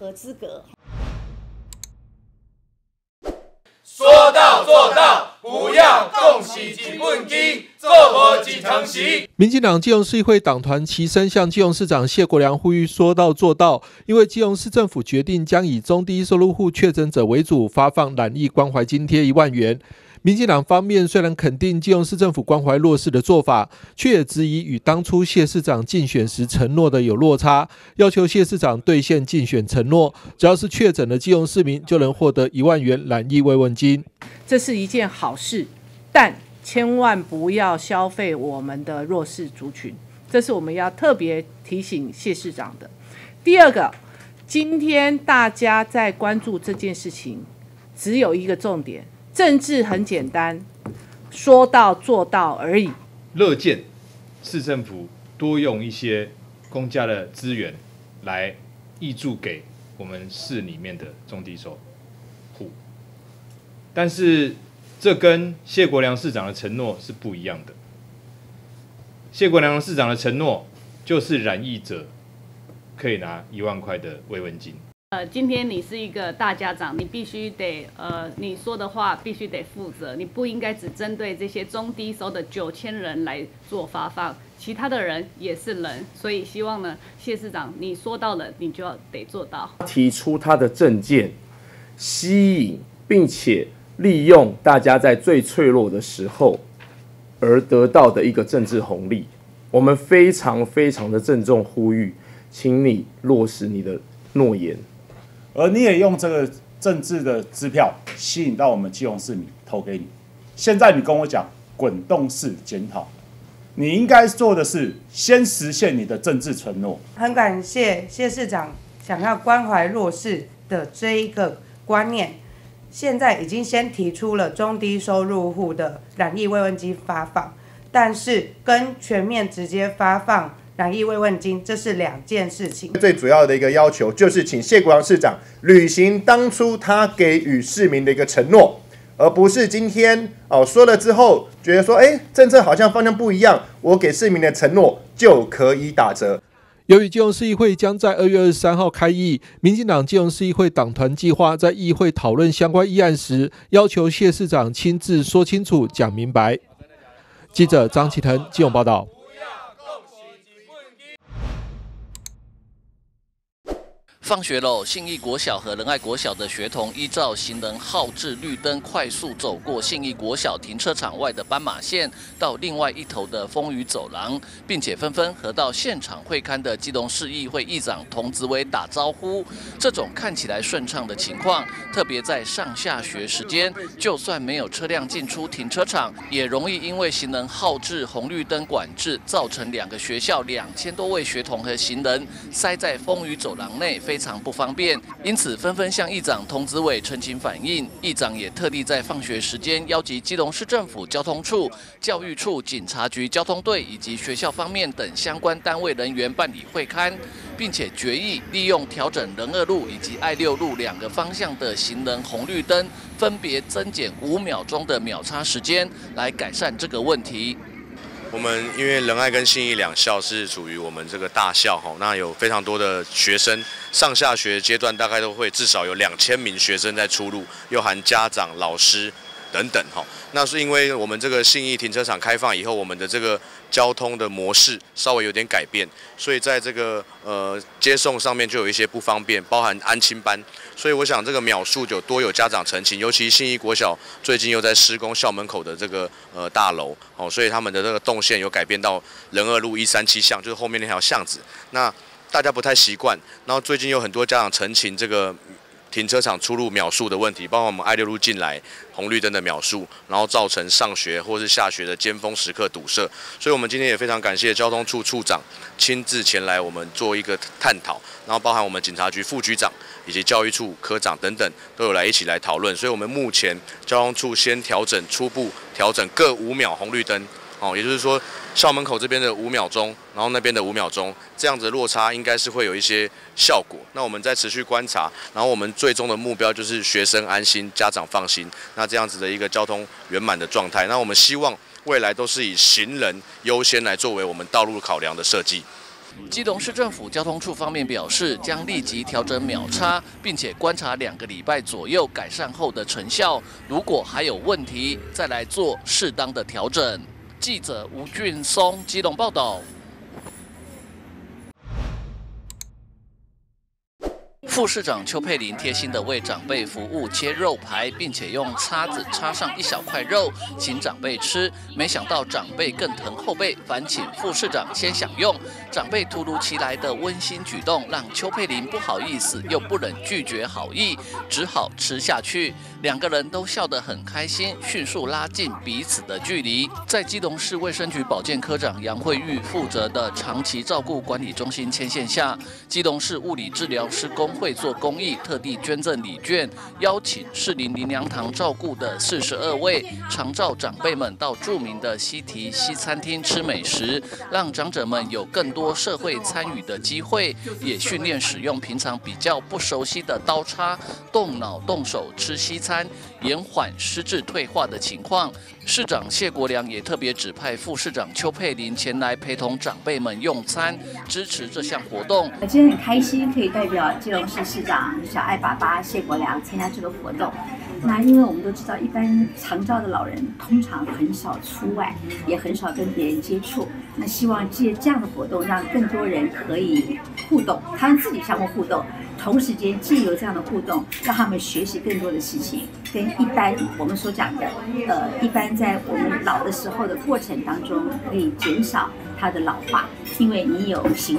[SPEAKER 20] 说到做到，不要共喜几本机，做无几成时。民进党基隆市议会党团齐声向基隆市长谢国良呼吁说到做到，因为基隆市政府决定将以中低收入户确诊者为主，发放染疫关怀津贴一万元。民进党方面虽然肯定基隆市政府关怀弱势的做法，却也质疑与当初谢市长竞选时承诺的有落差，要求谢市长兑现竞选承诺，只要是确诊的基隆市民就能获得一万元染疫慰问金。
[SPEAKER 21] 这是一件好事，但千万不要消费我们的弱势族群，这是我们要特别提醒谢市长的。第二个，今天大家在关注这件事情，只有一个重点。政治很简单，说到做到而已。
[SPEAKER 22] 乐见市政府多用一些公家的资源来挹注给我们市里面的中低收户，但是这跟谢国良市长的承诺是不一样的。谢国良市长的承诺就是染疫者可以拿一万块的慰问金。
[SPEAKER 26] 呃，今天你是一个大家长，你必须得呃，你说的话必须得负责，你不应该只针对这些中低收的九千人来做发放，其他的人也是人，所以希望呢，谢市长你说到了，你就要得做到。
[SPEAKER 27] 提出他的政见，吸引并且利用大家在最脆弱的时候而得到的一个政治红利，我们非常非常的郑重呼吁，请你落实你的诺言，
[SPEAKER 1] 而你也用这个政治的支票吸引到我们基隆市民投给你。现在你跟我讲滚动式检讨，你应该做的是先实现你的政治承诺。
[SPEAKER 21] 很感谢谢市长想要关怀弱势的这一个观念，现在已经先提出了中低收入户的染疫慰问金发放，但是跟全面直接发放染疫慰问金，这是两件事情。
[SPEAKER 3] 最主要的一个要求就是请谢国良市长履行当初他给予市民的一个承诺，而不是今天哦说了之后觉得说，哎，政策好像方向不一样，我给市民的承诺就可以打折。
[SPEAKER 20] 由于基隆市议会将在二月二十三号开议，民进党基隆市议会党团计划在议会讨论相关议案时，要求谢市长亲自说清楚、讲明白。记者张启腾基隆报道。
[SPEAKER 5] 放学喽！信义国小和仁爱国小的学童依照行人号志绿灯，快速走过信义国小停车场外的斑马线，到另外一头的风雨走廊，并且纷纷和到现场会勘的基隆市议会议长童子伟打招呼。这种看起来顺畅的情况，特别在上下学时间，就算没有车辆进出停车场，也容易因为行人号志红绿灯管制，造成两个学校两千多位学童和行人塞在风雨走廊内，非常不方便，因此纷纷向议长童子伟陈情反映。议长也特地在放学时间邀集基隆市政府交通处、教育处、警察局交通队以及学校方面等相关单位人员办理会勘，并且决议利用调整仁二路以及爱六路两个方向的行人红绿灯，分别增减五秒钟的秒差时间，来改善这个问题。
[SPEAKER 7] 我们因为仁爱跟信义两校是属于我们这个大校哈，那有非常多的学生，上下学阶段大概都会至少有两千名学生在出入，又含家长、老师等等哈。那是因为我们这个信义停车场开放以后，我们的这个交通的模式稍微有点改变，所以在这个呃接送上面就有一些不方便，包含安亲班。所以我想这个秒数就多有家长陈情，尤其信义国小最近又在施工校门口的这个呃大楼哦，所以他们的这个动线有改变到仁二路一三七巷，就是后面那条巷子。那大家不太习惯，然后最近有很多家长陈情这个停车场出入秒数的问题，包括我们爱六路进来红绿灯的秒数，然后造成上学或是下学的尖峰时刻堵塞。所以我们今天也非常感谢交通处处长亲自前来我们做一个探讨，然后包含我们警察局副局长以及教育处科长等等都有来一起来讨论。所以我们目前交通处先调整初步调整各五秒红绿灯。哦，也就是说，校门口这边的五秒钟，然后那边的五秒钟，这样子的落差应该是会有一些效果。那我们再持续观察，然后我们最终的目标就是学生安心，家长放心。那这样子的一个交通圆满的状态，那我们希望未来都是以行人优先来作为我们道路考量的设计。
[SPEAKER 5] 基隆市政府交通处方面表示，将立即调整秒差，并且观察两个礼拜左右改善后的成效。如果还有问题，再来做适当的调整。记者吴俊松基隆报道。副市长邱佩玲贴心的为长辈服务切肉排，并且用叉子插上一小块肉，请长辈吃。没想到长辈更疼后辈，反请副市长先享用。长辈突如其来的温馨举动，让邱佩玲不好意思，又不忍拒绝好意，只好吃下去。两个人都笑得很开心，迅速拉近彼此的距离。在基隆市卫生局保健科长杨慧玉负责的长期照顾管理中心牵线下，基隆市物理治疗师工会做公益，特地捐赠礼券，邀请士林林良堂照顾的四十二位长照长辈们到著名的西提西餐厅吃美食，让长者们有更多社会参与的机会，也训练使用平常比较不熟悉的刀叉，动脑动手吃西餐，延缓失智退化的情况。市长谢国良也特别指派副市长邱佩玲前来陪同长辈们用餐，支持这项活动。
[SPEAKER 8] 今天很开心，可以代表基隆市市长小爱爸爸谢国良参加这个活动。那因为我们都知道，一般长照的老人通常很少出外，也很少跟别人接触。那希望借这样的活动，让更多人可以互动，他们自己相互互动，同时间借由这样的互动，让他们学习更多的事情，跟一般我们所讲的，呃，一般在我们老的时候的过程当中，可以减少它的老化，因为你有行动，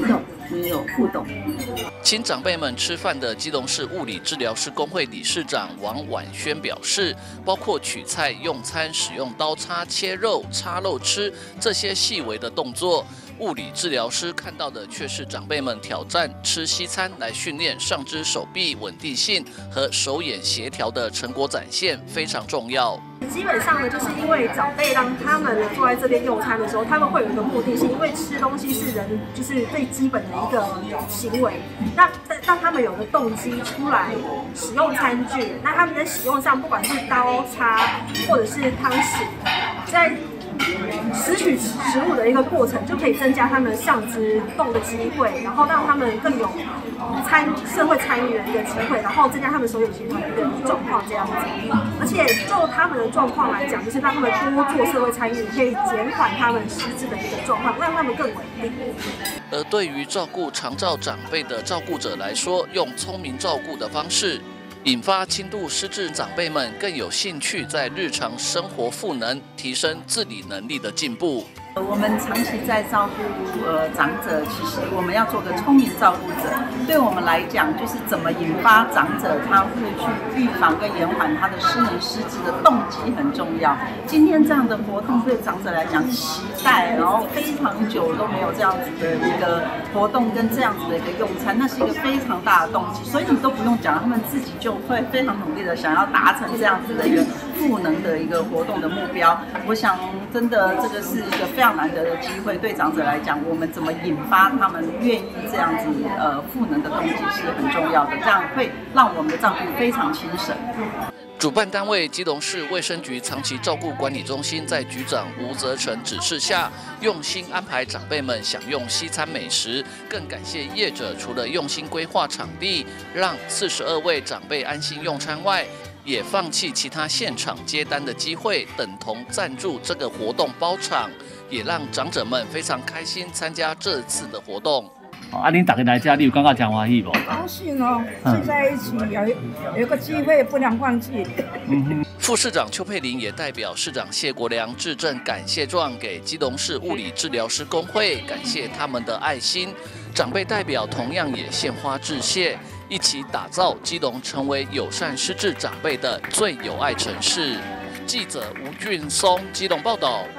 [SPEAKER 8] 你有互动。
[SPEAKER 5] 请长辈们吃饭的基隆市物理治疗师工会理事长王婉萱表示，包括取菜、用餐、使用刀叉切肉、插肉吃这些细微的动作，物理治疗师看到的却是长辈们挑战吃西餐来训练上肢手臂稳定性和手眼协调的成果展现，非常重要。
[SPEAKER 9] 基本上呢，就是因为长辈让他们呢坐在这边用餐的时候，他们会有一个目的性，因为吃东西是人就是最基本的一个行为。那让他们有个动机出来使用餐具，那他们在使用上，不管是刀叉或者是汤匙，在拾取食物的一个过程，就可以增加他们上肢动的机会，然后让他们更有参社会参与的一个机会，然后增加他们手眼协调的一个状况这样子。而且就他们的状况来讲，就是让他们多做社会参与，可以减缓他们失智的一个状况，让他们更稳定。
[SPEAKER 5] 而对于照顾长照长辈的照顾者来说，用聪明照顾的方式，引发轻度失智长辈们更有兴趣在日常生活赋能、提升自理能力的进步。
[SPEAKER 11] 我们长期在照顾呃长者，其实我们要做个聪明照顾者。对我们来讲，就是怎么引发长者他会去预防跟延缓他的失能失智的动机很重要。今天这样的活动对长者来讲期待，然后非常久都没有这样子的一个活动跟这样子的一个用餐，那是一个非常大的动机。所以你都不用讲，他们自己就会非常努力的想要达成这样子的一个赋能的一个活动的目标。我想真的这个是一个非常难得的机会，对长者来讲，我们怎么引发他们愿意这样子呃赋能的动机是很重要的，这样会让我们的照顾非常轻省。
[SPEAKER 5] 主办单位基隆市卫生局长期照顾管理中心在局长吴泽成指示下，用心安排长辈们享用西餐美食，更感谢业者除了用心规划场地，让四十二位长辈安心用餐外，也放弃其他现场接单的机会，等同赞助这个活动包场，也让长者们非常开心参加这次的活动。
[SPEAKER 12] 啊，恁大家来这，你有感觉真欢喜无？
[SPEAKER 13] 高兴哦，聚在一起有有个机会不能放弃。
[SPEAKER 5] 嗯、副市长邱佩玲也代表市长谢国良致赠感谢状给基隆市物理治疗师工会，感谢他们的爱心。长辈代表同样也献花致谢，一起打造基隆成为友善失智长辈的最有爱城市。记者吴俊松基隆报道。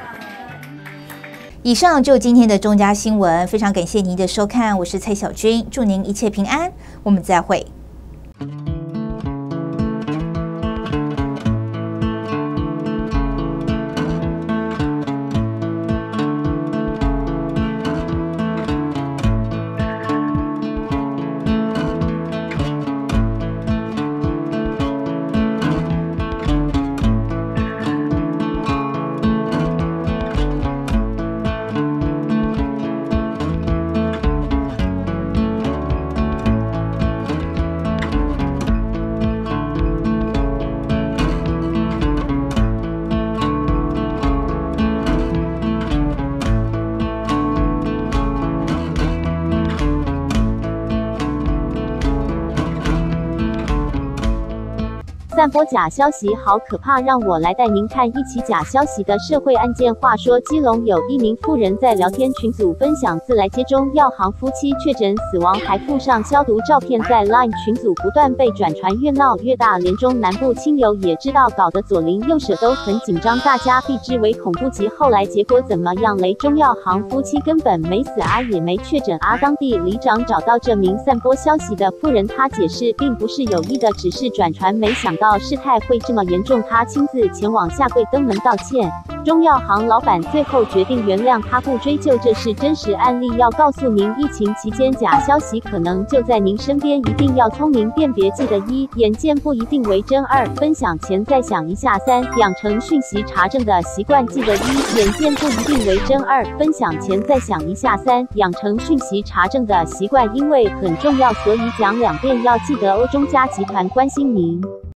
[SPEAKER 23] 以上就今天的中嘉新闻，非常感谢您的收看，我是蔡小军，祝您一切平安，我们再会。
[SPEAKER 16] 散播假消息好可怕，让我来带您看一起假消息的社会案件。话说，基隆有一名妇人在聊天群组分享自来接中药行夫妻确诊死亡，还附上消毒照片，在 LINE 群组不断被转传，越闹越大。连中南部亲友也知道，搞得左邻右舍都很紧张，大家避之唯恐不及。后来结果怎么样嘞？中药行夫妻根本没死啊，也没确诊啊。当地里长找到这名散播消息的妇人，他解释并不是有意的，只是转传，没想到事态会这么严重，他亲自前往下跪登门道歉。中药行老板最后决定原谅他，不追究，这是真实案例。要告诉您，疫情期间假消息可能就在您身边，一定要聪明辨别。记得一，眼见不一定为真；二，分享前再想一下；三，养成讯息查证的习惯。记得一，眼见不一定为真；二，分享前再想一下；三，养成讯息查证的习惯，因为很重要，所以讲两遍。要记得哦。中嘉集团关心您。